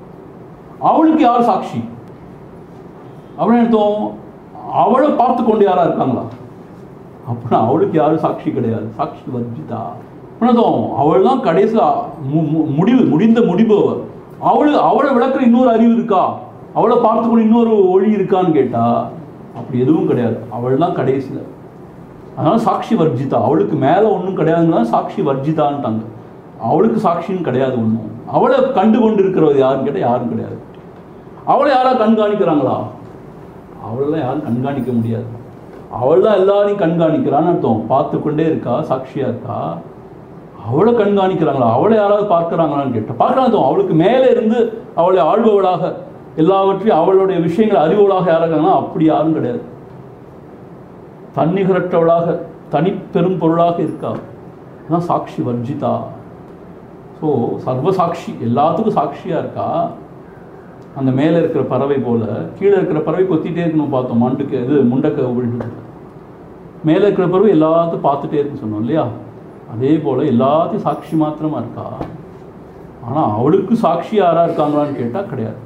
அவளுக்கு யார் சாட்சி அப்படின்னு அர்த்தம்? அவளை பார்த்து கொண்டு யாரா இருக்காங்களா? அப்படின்னா அவளுக்கு யாரும் சாட்சி கிடையாது. சாட்சி வர்ஜிதா அர்த்தம் அவள் தான் கடைசியில் முடிவு முடிந்த முடிபவர். அவளு அவளை விளக்குற இன்னொரு அறிவு இருக்கா, அவளை பார்த்து கொண்டு இன்னொரு ஒளி இருக்கான்னு கேட்டா அப்படி எதுவும் கிடையாது. அவள் தான் கடைசியில். அதனால சாட்சி வர்ஜிதா, அவளுக்கு மேலே ஒன்றும் கிடையாதுன்னா சாட்சி வர்ஜிதான்ட்டாங்க. அவளுக்கு சாட்சின்னு கிடையாது ஒன்றும். அவளை கண்டு கொண்டு இருக்கிறது யாருன்னு கேட்டால் யாரும் கிடையாது. அவளை யாராவது கண்காணிக்கிறாங்களா? அவளெல்லாம் யாரும் கண்காணிக்க முடியாது. அவள் தான் எல்லாரையும் கண்காணிக்கிறான்னு அர்த்தம். பார்த்து கொண்டே இருக்கா, சாட்சியாக இருக்கா. அவளை கண்காணிக்கிறாங்களா? அவளை யாராவது பார்க்குறாங்களான்னு கேட்டால் பார்க்கலாம். அவளுக்கு மேலே இருந்து அவளை ஆள்பவளாக எல்லாவற்றையும் அவளுடைய விஷயங்களை அறிவுகளாக யாராங்கன்னா அப்படி யாரும் கிடையாது. தன்னிகரற்றவளாக தனி பெரும் பொருளாக இருக்கா. அதான் சாட்சி வர்ஜிதா. ஸோ சர்வசாட்சி, எல்லாத்துக்கும் சாட்சியாக இருக்கா. அந்த மேலே இருக்கிற பறவை போல கீழே இருக்கிற பறவை கொத்திட்டே இருக்கணும் பார்த்தோம். மண்டுக்கு இது முண்டக்க விழுந்து மேலே இருக்கிற பறவை எல்லாத்தையும் பார்த்துட்டே இருக்குன்னு சொன்னோம் இல்லையா? அதே போல் எல்லாத்தையும் சாட்சி மாத்திரமா இருக்கா. ஆனால் அவளுக்கு சாட்சி யாரா இருக்காங்களான்னு கேட்டால் கிடையாது.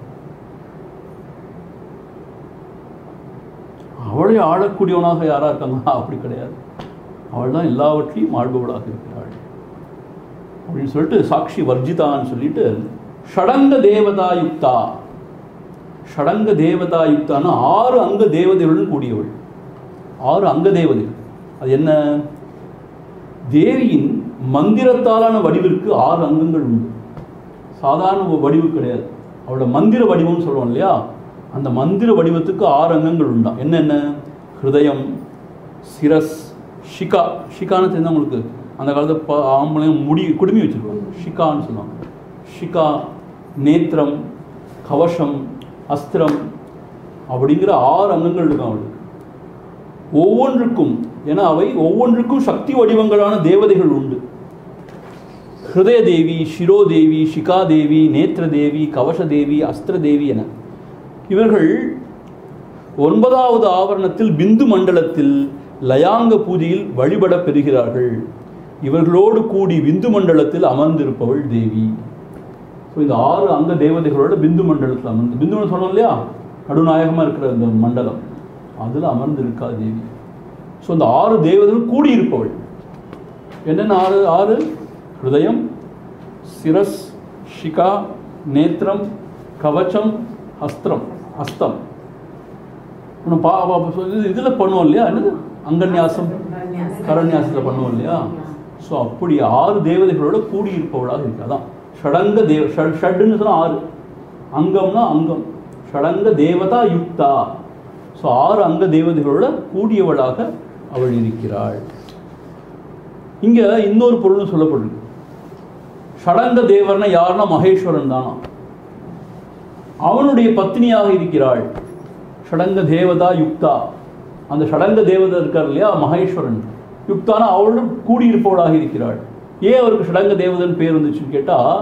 அவளை ஆளக்கூடியவனாக யாரா இருக்காங்களா? அப்படி கிடையாது. அவள் தான் எல்லாவற்றையும் ஆள்பவளாக இருக்கிறாள் அப்படின்னு சொல்லிட்டு சாட்சி வர்ஜிதான்னு சொல்லிட்டு ஷடங்க தேவதா யுக்தா. ஷடங்க தேவதா யுக்தான்னு ஆறு அங்க தேவதைகளுடன் கூடியவள். ஆறு அங்க தேவதைகள். அது என்ன? தேவியின் மந்திரத்தாலான வடிவிற்கு ஆறு அங்கங்கள் உண்டு. சாதாரண வடிவு கிடையாது. அவளோட மந்திர வடிவம்னு சொல்லுவோம் இல்லையா? அந்த மந்திர வடிவத்துக்கு ஆறு அங்கங்கள் உண்டா. என்னென்ன? ஹிருதயம், சிரஸ், ஷிகா. ஷிகான்னு தெரிஞ்சா உங்களுக்கு அந்த காலத்து ஆம்பளையும் முடி குடுமி வச்சுருவாங்க, ஷிகான்னு சொல்லுவாங்க. ஷிகா, நேத்திரம், கவசம், அஸ்திரம் அப்படிங்கிற ஆறு அங்கங்கள் இருக்கும் அவளுக்கு. ஒவ்வொன்றுக்கும், ஏன்னா அவை ஒவ்வொன்றுக்கும் சக்தி வடிவங்களான தேவதைகள் உண்டு. ஹிருதய தேவி, சிரோதேவி, ஷிகாதேவி, நேத்திரதேவி, கவசதேவி, அஸ்திரதேவி என இவர்கள் ஒன்பதாவது ஆவரணத்தில் பிந்து மண்டலத்தில் லயாங்க பூஜையில் வழிபட பெறுகிறார்கள். இவர்களோடு கூடி பிந்து மண்டலத்தில் அமர்ந்திருப்பவள் தேவி. ஸோ இந்த ஆறு அங்க தேவதைகளோட பிந்து மண்டலத்தில் அமர்ந்து, பிந்துன்னு சொன்னோம் இல்லையா, நடுநாயகமாக இருக்கிற இந்த மண்டலம், அதில் அமர்ந்து இருக்கா தேவி. ஸோ இந்த ஆறு தேவதைகள் கூடியிருப்பவள். என்னென்ன ஆறு? ஆறு ஹிருதயம், சிரஸ், ஷிகா, நேத்திரம், கவச்சம், அஸ்திரம், அஸ்தம். இதில் பண்ணுவோம் இல்லையா, என்னது அங்கன்யாசம், கரன்யாசத்தில் பண்ணுவோம் இல்லையா? ஸோ அப்படி ஆறு தேவதைகளோட கூடியிருப்பவளாக இருக்காதான் ஷடங்க தேவ ஷட் ஷட்டுன்னு சொன்னால் ஆறு, அங்கம்னா அங்கம், ஷடங்க தேவதா யுக்தா. ஸோ ஆறு அங்க தேவதைகளோட கூடியவளாக அவள் இருக்கிறாள். இங்கே இன்னொரு பொருள்னு சொல்லப்படுது. ஷடங்க தேவர்னா யாருன்னா மகேஸ்வரன் தானா, அவனுடைய பத்னியாக இருக்கிறாள். ஷடங்க தேவதா யுக்தா, அந்த ஷடங்க தேவதை இருக்கார் இல்லையா மகேஸ்வரன், யுக்தானா அவளுடன் கூடியிருப்பவளாக இருக்கிறாள். ஏன் அவருக்கு ஷடங்க தேவதன் பேர் வந்துச்சுன்னு கேட்டால்,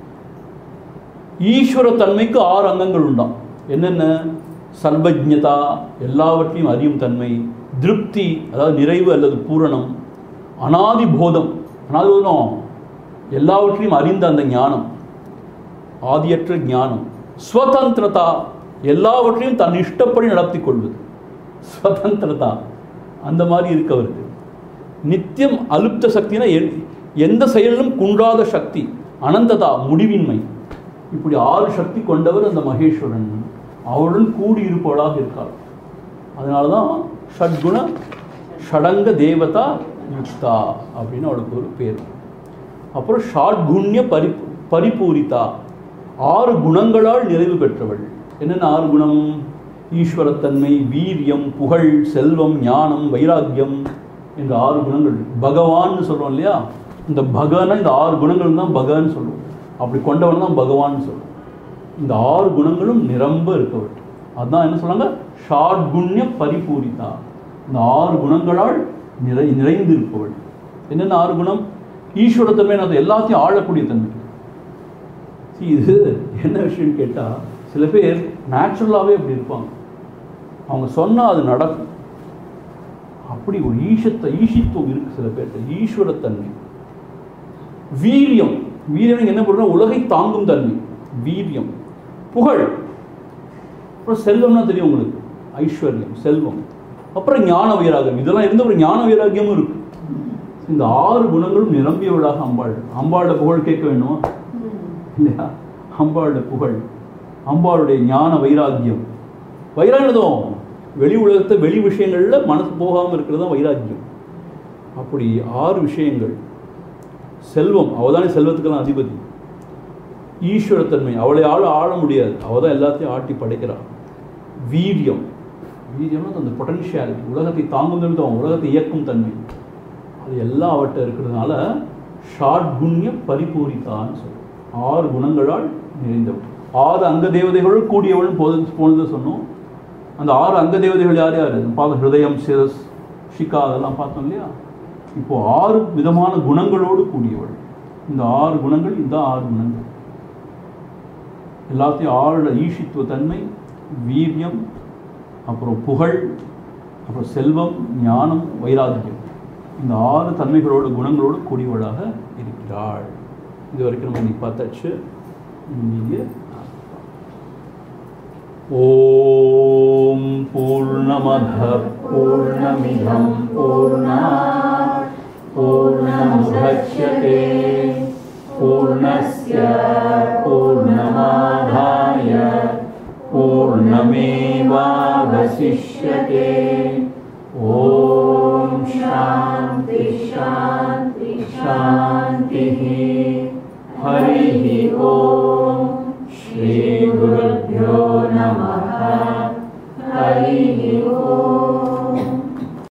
ஈஸ்வர தன்மைக்கு ஆறு அங்கங்கள் உண்டாம். என்னென்ன? சர்வஜ்ஞதா, எல்லாவற்றையும் அறியும் தன்மை, திருப்தி அதாவது நிறைவு அல்லது பூரணம், அனாதி போதம், அனாதி போதம் எல்லாவற்றையும் அறிந்த அந்த ஞானம், ஆதியற்ற ஞானம், ஸ்வதந்திரதா எல்லாவற்றையும் தன் இஷ்டப்படி நடத்தி கொள்வது, ஸ்வதந்திரதா அந்த மாதிரி இருக்கவருக்கு. நித்தியம் அலுப்த சக்தினா எந்த செயலிலும் குன்றாத சக்தி, அனந்ததா முடிவின்மை, இப்படி ஆறு சக்தி கொண்டவர் அந்த மகேஸ்வரன். அவளுடன் கூடியிருப்பவளாக இருக்காள். அதனால தான் ஷட்குண ஷடங்க தேவதா யுக்தா அப்படின்னு அவளுக்கு ஒரு பேர். அப்புறம் ஷாட்குண்ய பரி பரிபூரிதா, ஆறு குணங்களால் நிறைவு பெற்றவள். என்னென்ன ஆறு குணம்? ஈஸ்வரத்தன்மை, வீரியம், புகழ், செல்வம், ஞானம், வைராக்கியம் என்ற ஆறு குணங்கள். பகவான்னு சொல்கிறோம் இல்லையா, இந்த பகவான இந்த ஆறு குணங்கள் தான் பகவான்னு சொல்லுவோம். அப்படி கொண்டவன் தான் பகவான்னு சொல்லுவோம். இந்த ஆறு குணங்களும் நிரம்ப இருக்கவள். அதுதான் என்ன சொல்லுவாங்க? ஷாட்குண்ய பரிபூரிதா, இந்த ஆறு குணங்களால் நிறை நிறைந்திருப்பவள். என்னென்ன ஆறு குணம்? ஈஸ்வரத்தன்மை, அது எல்லாத்தையும் ஆளக்கூடிய தன்மை. இது என்ன விஷயம்னு கேட்டால், சில பேர் நேச்சுரலாகவே அப்படி இருப்பாங்க, அவங்க சொன்னால் அது நடக்கும். அப்படி ஒரு ஈஷத்தை ஈஷித்துவம் இருக்குது சில பேர்கிட்ட, ஈஸ்வரத்தன்மை. வீரியம், வீரியம் என்ன பண்ணுறோம்? உலகை தாங்கும் தன்மை, வீரியம். புகழ், அப்புறம் செல்வம்னா தெரியும் உங்களுக்கு, ஐஸ்வர்யம், செல்வம். அப்புறம் ஞான வைராகியம், இதெல்லாம் இருந்த ஒரு ஞான வைராகியமும் இருக்கு. இந்த ஆறு குணங்களும் நிரம்பியவளாக அம்பாள். அம்பாளோட புகழ் கேட்க வேணுமா இல்லையா? அம்பாளோட புகழ், அம்பாளுடைய ஞான வைராக்கியம். வைராகியம் வெளி உலகத்தை வெளி விஷயங்களில் மனசு போகாமல் இருக்கிறது தான் வைராக்கியம். அப்படி ஆறு விஷயங்கள். செல்வம், அவள் தானே செல்வத்துக்கெல்லாம் அதிபதி. ஈஸ்வரத்தன்மை, அவளை ஆள ஆள முடியாது, அவள் தான் எல்லாத்தையும் ஆட்டி படைக்கிறாள். வீரியம், வீரியம்னா அந்த பொட்டன்ஷியாலிட்டி, உலகத்தை தாங்கும் தன்மை, உலகத்தை இயக்கும் தன்மை, அது எல்லாம் அவட்ட இருக்கிறதுனால ஷாட்குண்ய பரிபூரித்தான்னு சொல்லுவோம். ஆறு குணங்களால் நிறைந்தவள். ஆறு அங்க தேவதைகளும் கூடியவள் போது போனது சொன்னோம். அந்த ஆறு அங்க தேவதைகள் யார் யார் பார்க்க? ஹிருதயம், சிரஸ், ஷிகா அதெல்லாம் பார்த்தோம் இல்லையா? இப்போ ஆறு விதமான குணங்களோடு கூடியவள். இந்த ஆறு குணங்கள், இந்த ஆறு குணங்கள் எல்லாத்தையும் ஆள ஈஷித்துவ தன்மை, வீரியம், அப்புறம் புகழ், அப்புறம் செல்வம், ஞானம், வைராக்கியம், இந்த ஆறு தன்மைகளோட குணங்களோடு கூடியவளாக இருக்கிறாள். இது வரைக்கும் நம்ம இன்னைக்கு பார்த்தாச்சு. நீங்கள் ஓம் பூர்ணமத பூர்ணமிதம் பூர்ணாத் பூர்ணமுதச்யதே பூர்ணஸ்ய பூர்ணமாதாய பூர்ணமேவாவசிஷ்யதே. ஓம் சாந்தி சாந்தி சாந்தி. ஹரி ஓம்.